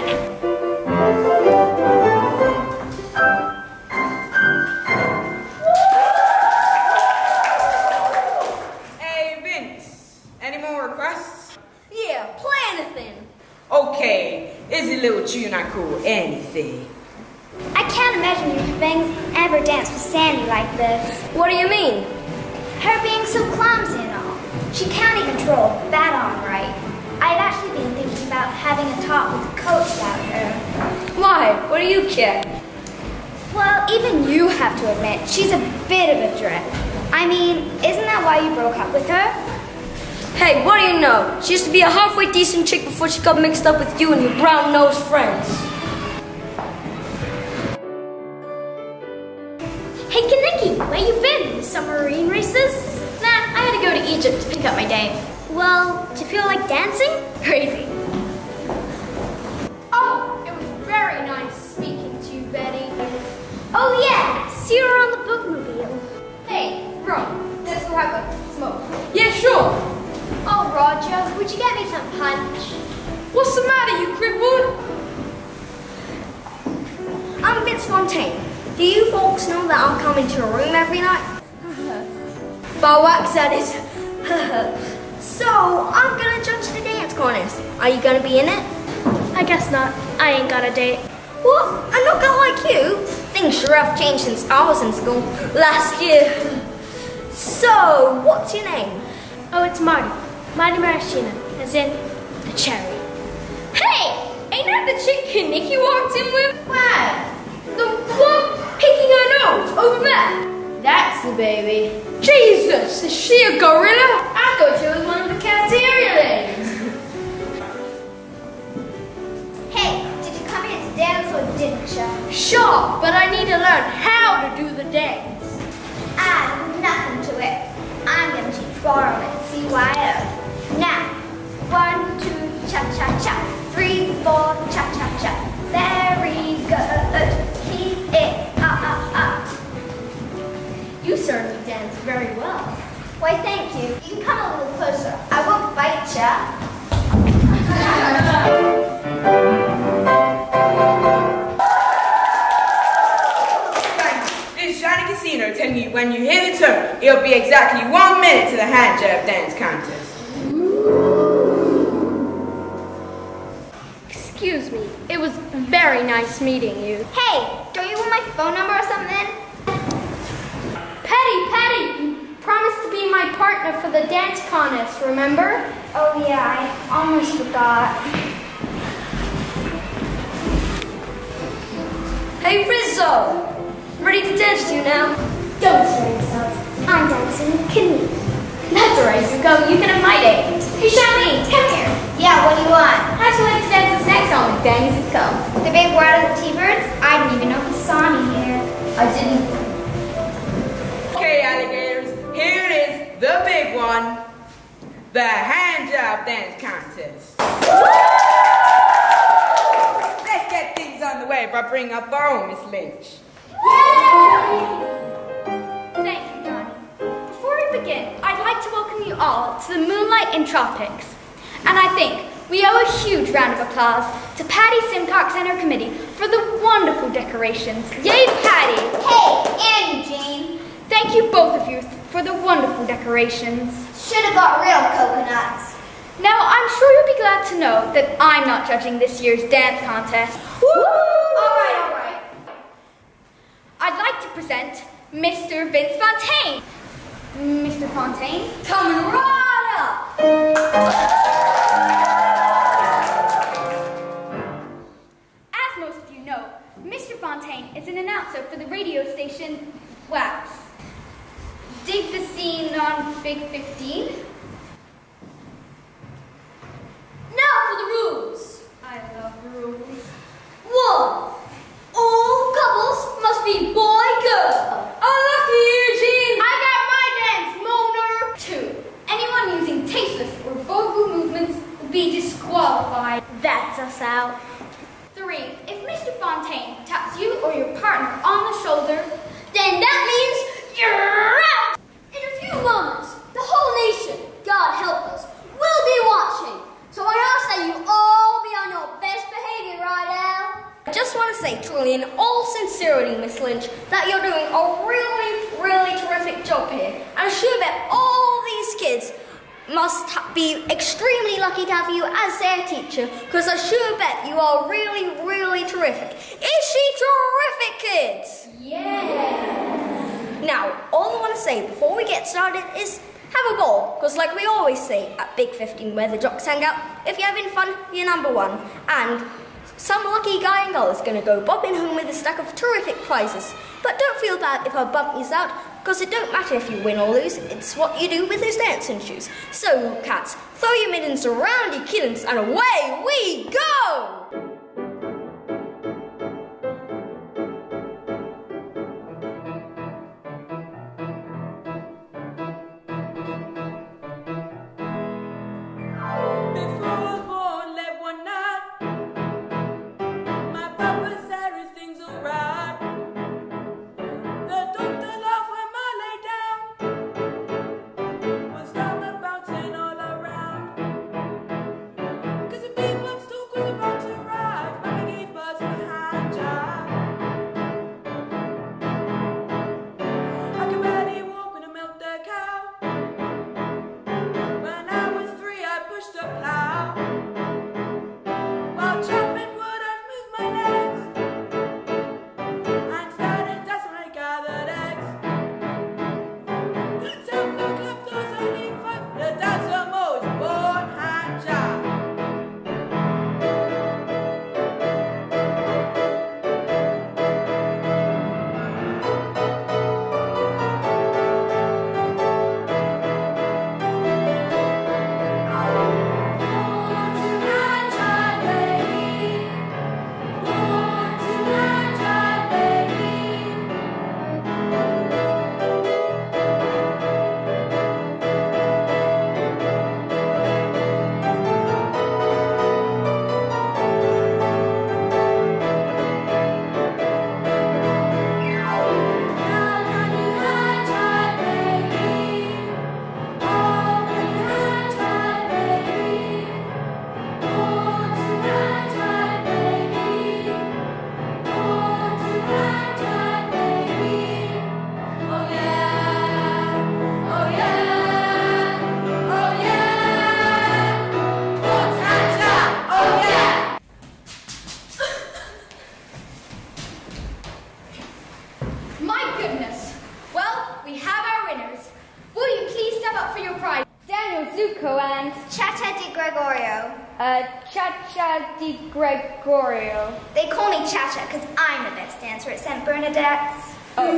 Hey, Vince, any more requests? Yeah, play anything. Okay, is a little tune I cool, anything. I can't imagine you having ever danced with Sandy like this. What do you mean? Her being so clumsy and all. She can't even control that arm right. I've actually been thinking about having a talk with the coach about her. Why? What do you care? Well, even you have to admit, she's a bit of a dread. I mean, isn't that why you broke up with her? Hey, what do you know? She used to be a halfway decent chick before she got mixed up with you and your brown-nosed friends. Hey, Kaneki, where you been? Submarine races? Nah, I had to go to Egypt to pick up my dame. Well, do you feel like dancing? Crazy. Oh, it was very nice speaking to you, Betty. Oh yeah, see her on the bookmobile. Hey, Ron, let's go have a smoke. Yeah, sure. Oh, Roger, would you get me some punch? What's the matter, you crippled? I'm Vince Fontaine. Do you folks know that I'll come into your room every night? Bow wax that is. So, I'm gonna judge the dance contest. Are you gonna be in it? I guess not. I ain't got a date. What? I'm not gonna like you? Things sure have changed since I was in school last year. So, what's your name? Oh, it's Marty. Marty Maraschino, as in the cherry. Hey! Ain't that the chick Nikki walked in with? What? The one picking her nose over there. That's the baby. Jesus, is she a gorilla? I thought she was one of the cafeteria ladies. Hey, did you come here to dance or didn't you? Sure, but I need to learn how to do the dance. Add nothing to it. I'm gonna teach Laurel and C Y O. Now, one, two, cha-cha-cha. Three, four, cha-cha-cha. Very good. Keep it up, up, up. You certainly dance very well. Why, thank you. You can come a little closer. I won't bite ya. This Shiny Casino telling you when you hear the turn, it'll be exactly one minute to the hand jab dance contest. Excuse me, it was very nice meeting you. Hey, don't you want my phone number or something? Patty, Patty, you promised to be my partner for the dance contest, remember? Oh yeah, I almost forgot. Hey Rizzo! Ready to dance to you now? Don't show yourself. I'm dancing with Kimmy. That's alright, Zuko, you can have my date. Hey Charlene, come here. Yeah, what do you want? How'd you like to dance this next song with Danny Zuko? The big word of the T-Birds? I didn't even know he saw me here. I didn't. the hand job dance contest. Let's get things on the way by bringing up our own Miss Lynch. Thank you, Johnny. Before we begin, I'd like to welcome you all to the Moonlight in Tropics. And I think we owe a huge round of applause to Patty Simcox and her committee for the wonderful decorations. Yay, Patty! Hey, and Eugene. Thank you both of you for the wonderful decorations. Should have got real coconuts. Now, I'm sure you'll be glad to know that I'm not judging this year's dance contest. Woo! All right, all right. I'd like to present Mister Vince Fontaine. Mister Fontaine, Coming right up. As most of you know, Mister Fontaine is an announcer for the radio station Wax. Dig the scene on Big fifteen. Now for the rules. I love rules. One. All couples must be boy-girl. Unlucky, Eugene! I got my dance, Moaner! Two. Anyone using tasteless or vulgar movements will be disqualified. That's us out. Three. If Mister Fontaine taps you or your partner on the shoulder, Then that means you're out. In a few moments, the whole nation, God help us, will be watching. So I ask that you all be on your best behavior, right, Al? I just want to say, truly, in all sincerity, Miss Lynch, that you're doing a really, really terrific job here. And I'm sure that all these kids must ha be extremely lucky to have you as their teacher, because I sure bet you are really, really terrific. Is she terrific, kids? Yeah. Now, all I want to say before we get started is have a ball, because like we always say at Big fifteen where the jocks hang out, if you're having fun, you're number one. And some lucky guy and girl is going to go bopping home with a stack of terrific prizes. But don't feel bad if I bump you out, because it don't matter if you win or lose, it's what you do with those dancing shoes. So, cats, throw your mittens around your kittens, and away we go! And Cha-Cha Di Gregorio. uh, Cha-Cha Di Gregorio. They call me Cha-Cha because I'm the best dancer at Saint Bernadette's.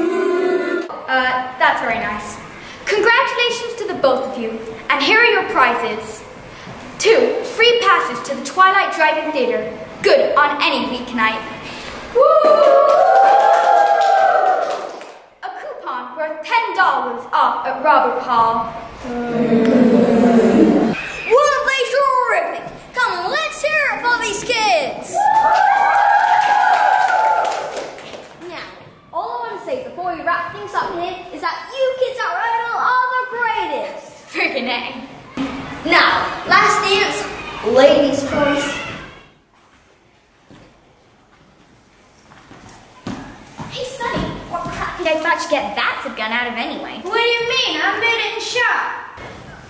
Oh. Uh, that's very nice. Congratulations to the both of you. And here are your prizes. Two free passes to the Twilight Drive-In Theatre. Good on any weeknight. Woo! A coupon worth ten dollars off at Robert Hall. I thought you'd get that gun out of anyway. What do you mean? I made it in shop.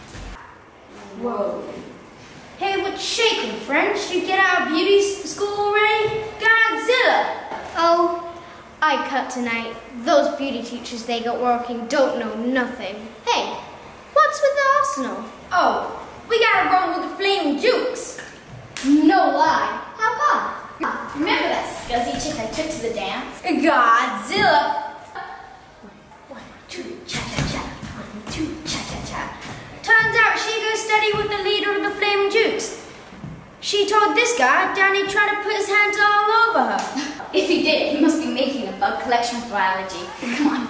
Whoa. Hey, what's shaking, French? You get out of beauty school already? Godzilla! Oh, I cut tonight. Those beauty teachers they got working don't know nothing. Hey, what's with the arsenal? Oh, we gotta run with the flaming jukes. No lie. How come? Remember that scuzzy chick I took to the dance? Godzilla! One, two, cha-cha-cha. One, two, cha-cha-cha. Turns out she goes study with the leader of the Flaming Jukes. She told this guy Danny tried to put his hands all over her. If he did, he must be making a bug collection for biology. Come on.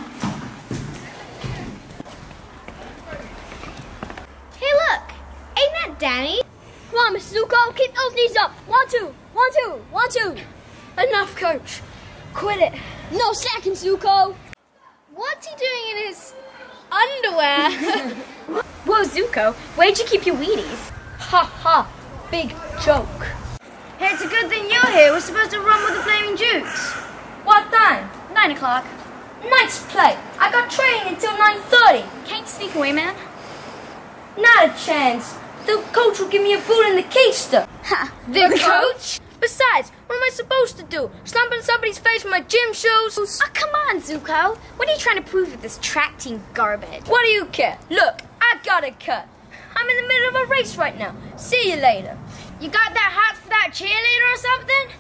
Hey, look! Ain't that Danny? Come on, Mister Zuko, keep those knees up. One, two, one, two, one, two. Enough, coach. Quit it. No slacking, Zuko. What's he doing in his underwear? Whoa, Zuko, where'd you keep your Wheaties? Ha ha. Big joke. Hey, it's a good thing you're here. We're supposed to run with the Flaming Jukes. What time? Nine o'clock. Nice play. I got training until nine thirty. Can't you sneak away, man? Not a chance. The coach will give me a boot in the keister. Ha! The coach? Besides, what am I supposed to do? Stomp in somebody's face with my gym shoes? Oh, come on, Zuko. What are you trying to prove with this track team garbage? What do you care? Look, I got a cut. I'm in the middle of a race right now. See you later. You got that hat for that cheerleader or something?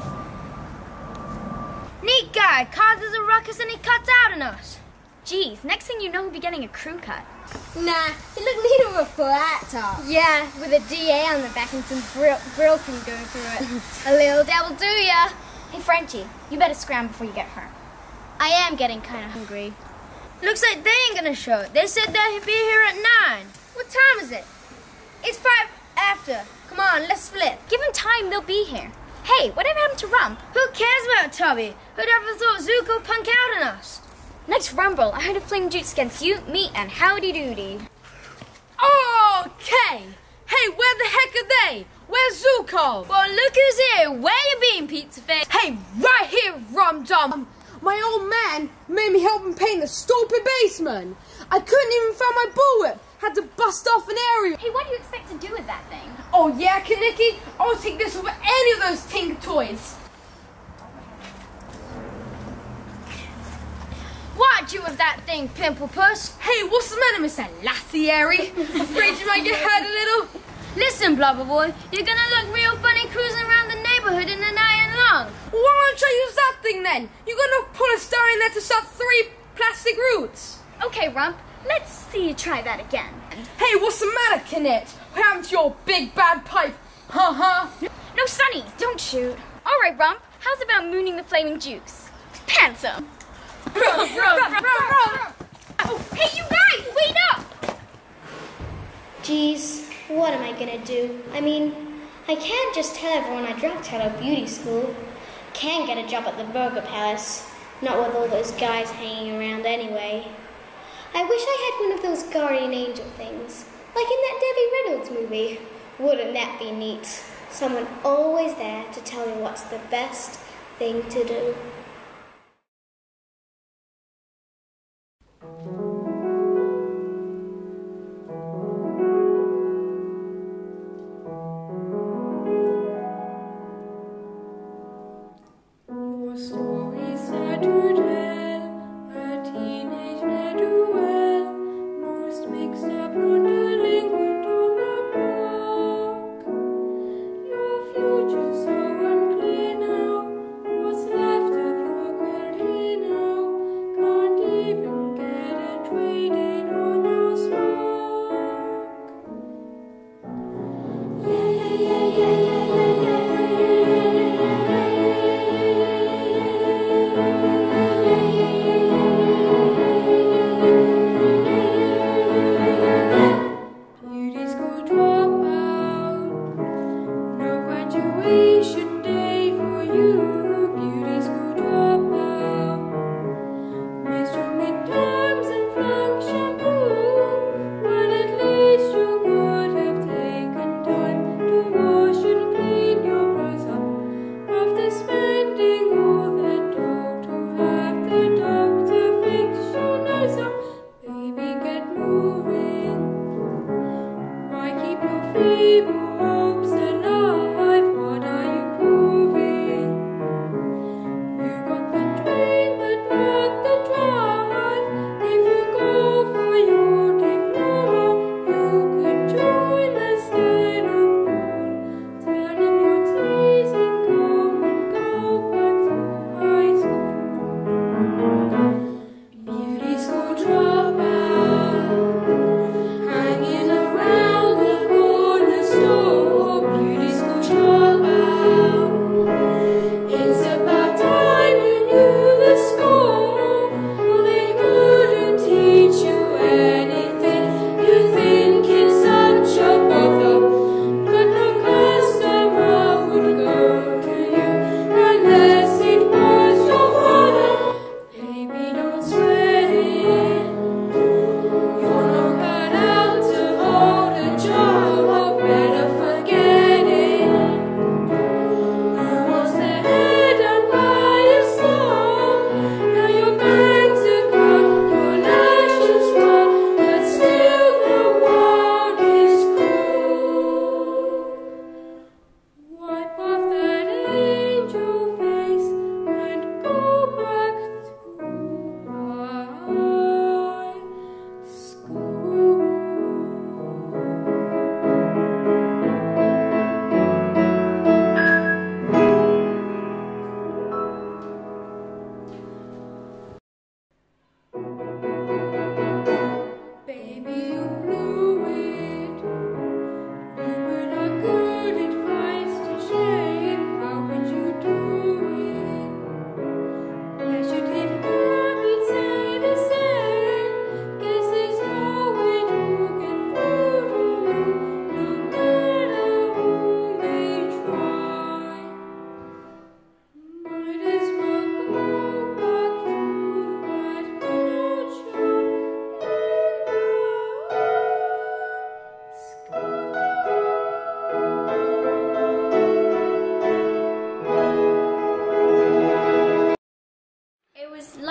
Neat guy. Causes a ruckus and he cuts out on us. Geez, next thing you know, we'll be getting a crew cut. Nah, he looked neat with a flat top. Yeah, with a D A on the back and some brill, brill can go through it. A little devil do ya. Hey, Frenchie, you better scram before you get hurt. I am getting kind of hungry. Looks like they ain't gonna show it. They said they'd be here at nine. What time is it? It's five after. Come on, let's split. Give them time, they'll be here. Hey, whatever happened to Rump? Who cares about Tubby? Who'd ever thought Zuko punk out on us? Next Rumble, I heard of Flame Jutes against you, me, and Howdy Doody. Okay. Hey, where the heck are they? Where's Zuko? Well, look who's here. Where you been, Pizza Face? Hey, right here, Rum Dum. My old man made me help him paint the stupid basement. I couldn't even find my bullwhip. Had to bust off an area. Hey, what do you expect to do with that thing? Oh yeah, Kaniki? I'll take this over any of those Tink toys. Watch you with that thing, Pimple Puss. Hey, what's the matter, Mister Lathieri? Afraid you might get hurt a little? Listen, Blubber Boy, you're gonna look real funny cruising around the neighborhood in the night and long. Well, why don't you use that thing then? You're gonna put a star in there to start three plastic roots. Okay, Rump, let's see you try that again. Hey, what's the matter, Kinnett? What happened to your big bad pipe? Ha-ha. No, Sonny, don't shoot. All right, Rump, how's about mooning the Flaming Jukes? Pants him. Run, run, run, run, run. Oh, hey, you guys, wait up! Geez, what am I gonna do? I mean, I can't just tell everyone I dropped out of beauty school. Can't get a job at the Burger Palace. Not with all those guys hanging around anyway. I wish I had one of those guardian angel things, like in that Debbie Reynolds movie. Wouldn't that be neat? Someone always there to tell me what's the best thing to do. Spending all that dough to have the doctor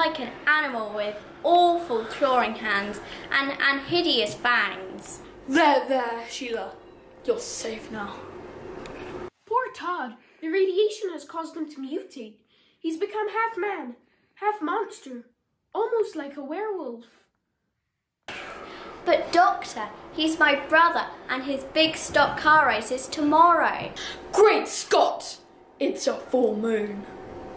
like an animal with awful clawing hands and, and hideous fangs. There, there, Sheila. You're safe now. Poor Todd. The radiation has caused him to mutate. He's become half man, half monster, almost like a werewolf. But Doctor, he's my brother and his big stock car race is tomorrow. Great Scott! It's a full moon.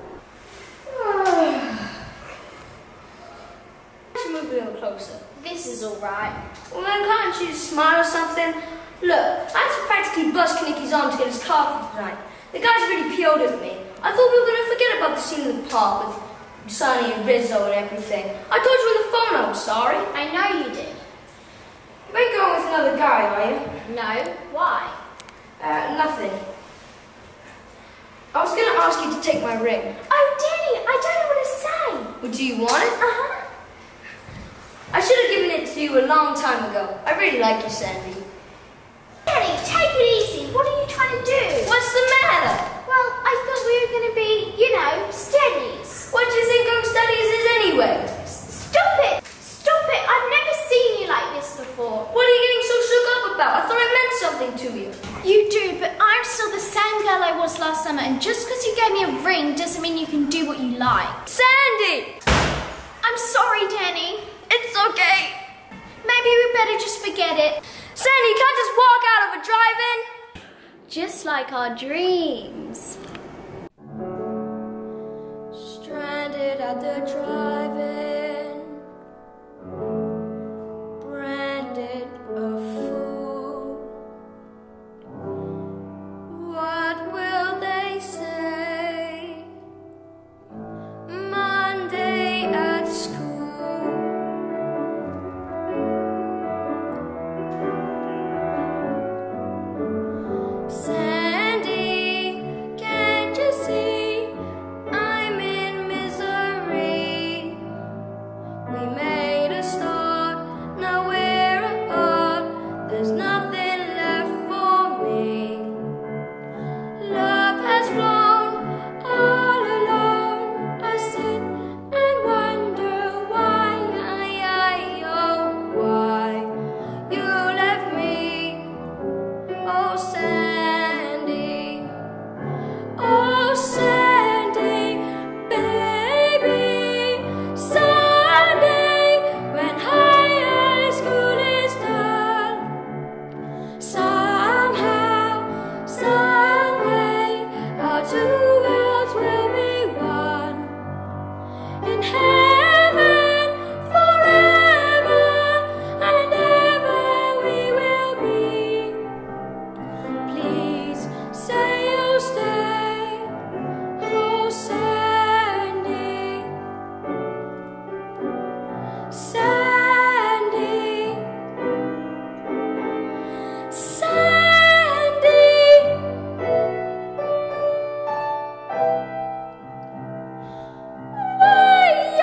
Move a little closer. This is alright. Well then can't you smile or something? Look, I had to practically bust Kanicki's arm to get his car for tonight. The guys really P O'd at me. I thought we were going to forget about the scene in the park with Sonny and Rizzo and everything. I told you on the phone I was sorry. I know you did. You ain't going with another guy, are you? No. Why? Uh, nothing. I was going to ask you to take my ring. Oh, Danny, I don't know what to say. Well, do you want it? Uh-huh. I should have given it to you a long time ago. I really like you, Sandy. Danny, take it easy. What are you trying to do? What's the matter? Well, I thought we were going to be, you know, steadies. What do you think home studies is anyway? S stop it! Stop it! I've never seen you like this before. What are you getting so shook up about? I thought I meant something to you. You do, but I'm still the same girl I was last summer, and just because you gave me a ring doesn't mean you can do what you like. Sandy! I'm sorry, Danny. It's okay. Maybe we better just forget it. Sandy, you can't just walk out of a drive-in. Just like our dreams. Stranded at the drive-in, branded a fool. What will they say Monday at school? Sandy, can't you see I'm in misery? We made a start, now we're apart. There's nothing left for me. Love has flown all alone. I sit and wonder why, I, I, oh, why you left me. Oh, Sandy, oh, Sandy, baby, someday when high school is done, somehow, some way, our two worlds will be one. In heaven, forever and ever we will be. Please say you'll stay, oh Sandy, Sandy, Sandy. Why,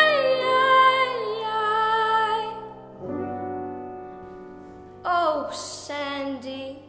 I, I, I. Oh Sandy.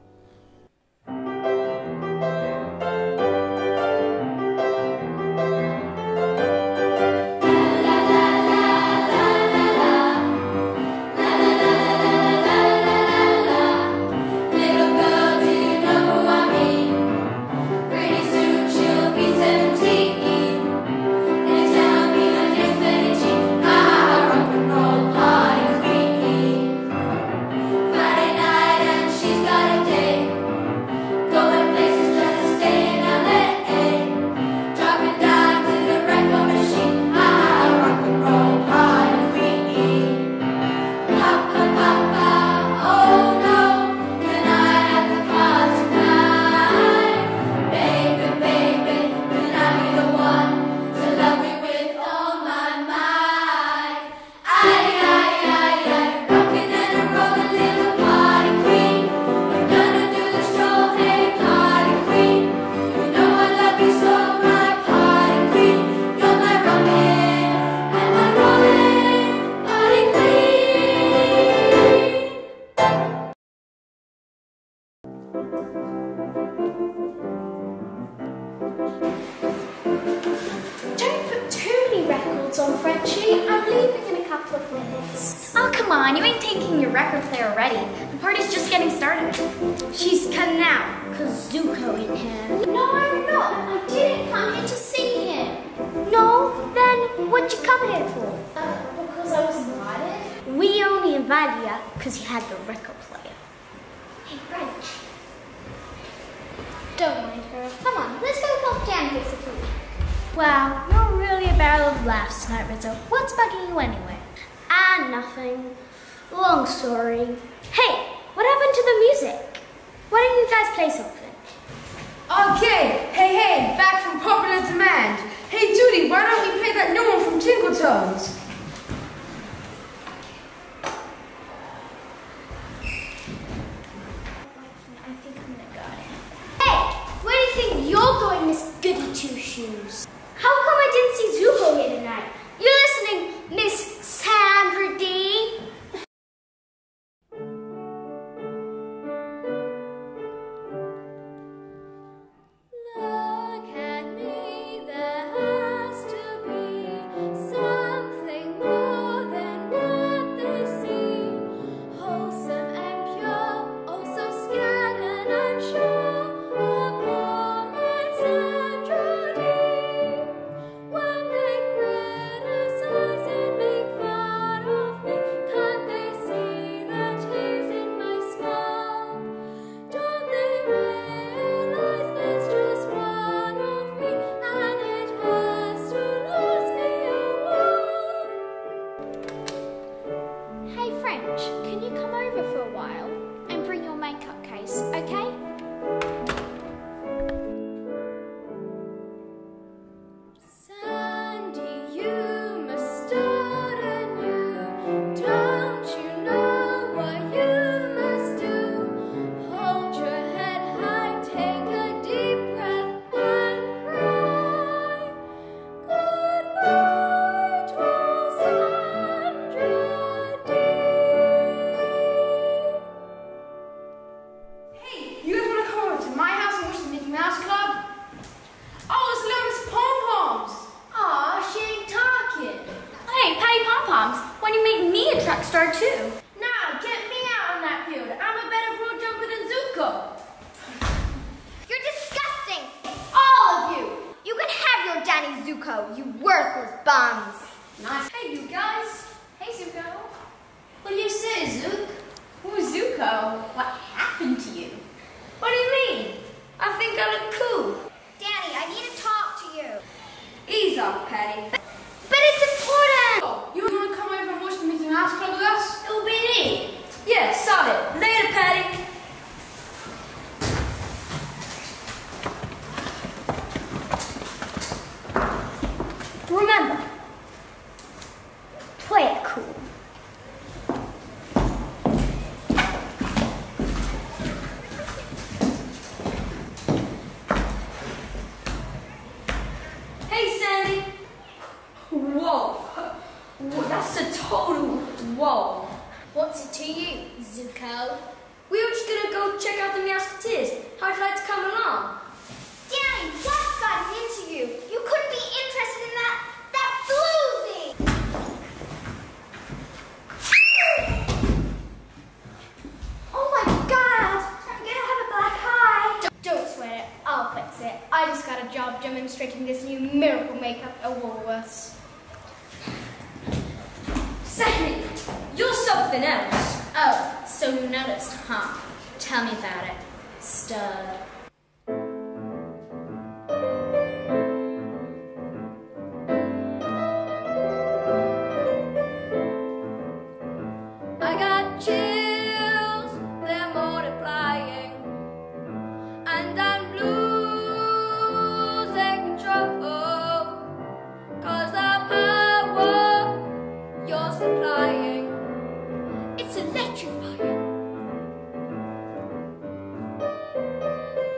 Little girl, do you know who I mean? Pretty soon she'll be seventeen. They tell me her name's Betty Jean. Ah, rock and roll party queen. Friday night and she's got a date. Going places just to stay in L A. Dropping dimes in the record machine. Ah, rock and roll party queen. Papa, papa, oh no, can I have the car tonight? Baby, baby, can I be the one to love you with all my might? Aye, aye, aye, aye, rockin' and a rollin' little party queen. We're gonna do the stroll, hey party queen. You know I love you so, my party queen. You're my rockin' and my rollin' party queen. Don't put too many records I'm leaving in a couple of minutes. Oh, come on, you ain't taking your record player already. The party's just getting started. She's coming out, because Zuko ain't here. No, I'm not. I didn't come here to see him. No? Then what'd you come here for? Uh, because I was invited. We only invited you because you had the record player. Hey, French. Don't mind her. Come on, let's go help Jan fix the food. Wow, you're really a barrel of laughs tonight, Rizzo. What's bugging you anyway? Ah, nothing. Long story. Hey, what happened to the music? Why don't you guys play something? Okay, hey, hey, back from popular demand. Hey, Judy, why don't you play that new one from Tinkle Tones? I think I'm gonna go in. Hey, where do you think you're going, Miss Goody Two Shoes? How come I didn't see Zuko here tonight? You're listening, Miss Sandra D. Look at me, there has to be something more than what they see. Wholesome and pure, oh so scared and unsure. A poor man's Sandra D. When they criticize and make fun of me, can't they see the tears in my smile? Don't they realize there's just one of me, and it has to last me a while? Hey, French, can you come over for a while and bring your makeup case, okay? Sandy, you must start anew. Don't you know what you must do? Hold your head high, take a deep breath and cry. Goodbye to Sandra D. Hey, you guys want to come over to my house and watch the Mickey Mouse Club? Oh, it's little Miss Pom-Poms. Aw, she ain't talking. Hey, Patty Pom-Poms, why don't you make me a track star too? Now, get me out on that field. I'm a better pro jumper than Zuko. You're disgusting! All of you! You can have your Danny Zuko, you worthless bums! Nice. Hey, you guys. Hey, Zuko. What do you say, Zook? Who's Zuko? What happened to you? What do you mean? I think I look cool. Danny, I need to talk to you. Ease off, Patty. But it's important! Oh, you want to come over and watch the Mickey Mouse Club with us? It'll be neat. Yeah, solid. Later, Patty. Remember, play it cool. Hey, Sandy. Whoa. Whoa, that's a total whoa. What's it to you, Zuko? We were just gonna go check out the Meowsketeers. How'd you like to come along? Danny, what's gotten into you? You couldn't be interested in that, that floozy! Oh my god! I'm gonna have a black eye! Don't, don't sweat it, I'll fix it. I just got a job demonstrating this new miracle makeup at Woolworths. Sandy, you're something else. Oh, so you noticed, huh? Tell me about it, stud. I got chills, they're multiplying, and I'm losing control, 'cause the power you're supplying, it's electrifying.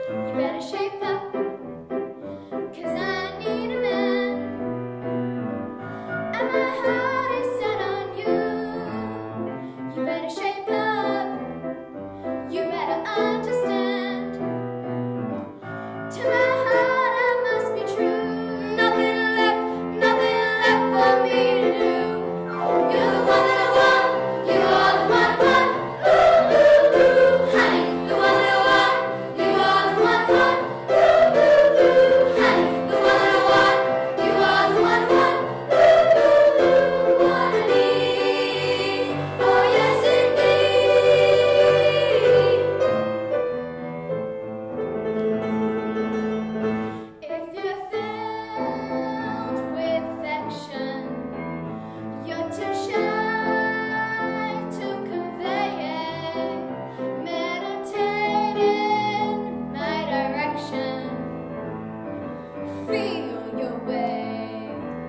feel your way.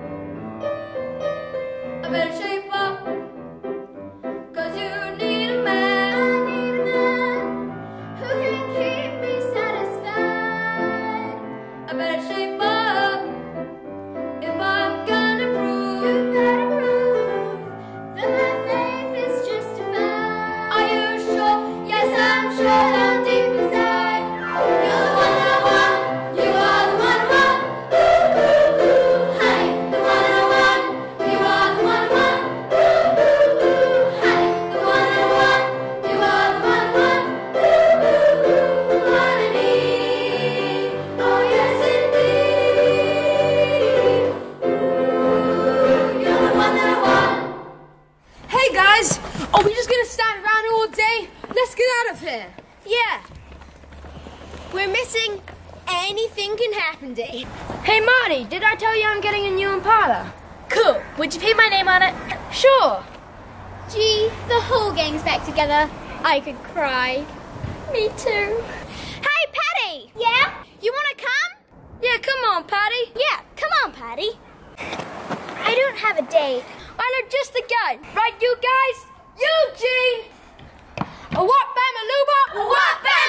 I better shape up, 'cause you need a man. I need a man who can keep me satisfied. I better shape up if I'm gonna prove, you gotta prove that my faith is justified. Are you sure? Yes, I'm sure down deep inside. You're the one I want. You are the one I want. Ooh, ooh, ooh, honey, the one I want. You are the one I want. Ooh, ooh, ooh, honey, the one I want. You are the one I want. Ooh, ooh, ooh, the one I need. Oh yes, indeed. Ooh, you're the one that I want. Hey guys, are we just gonna stand around all day? Let's get out of here. Yeah. We're missing anything can happen day. Hey Marty, did I tell you I'm getting a new Impala? Cool. Would you paint my name on it? Sure. Gee, the whole gang's back together. I could cry. Me too. Hey, Patty! Yeah? You wanna come? Yeah, come on, Patty. Yeah, come on, Patty. I don't have a date. I know just the guy. Right, you guys? Eugene! A what, Bama Luba? A what, Bama?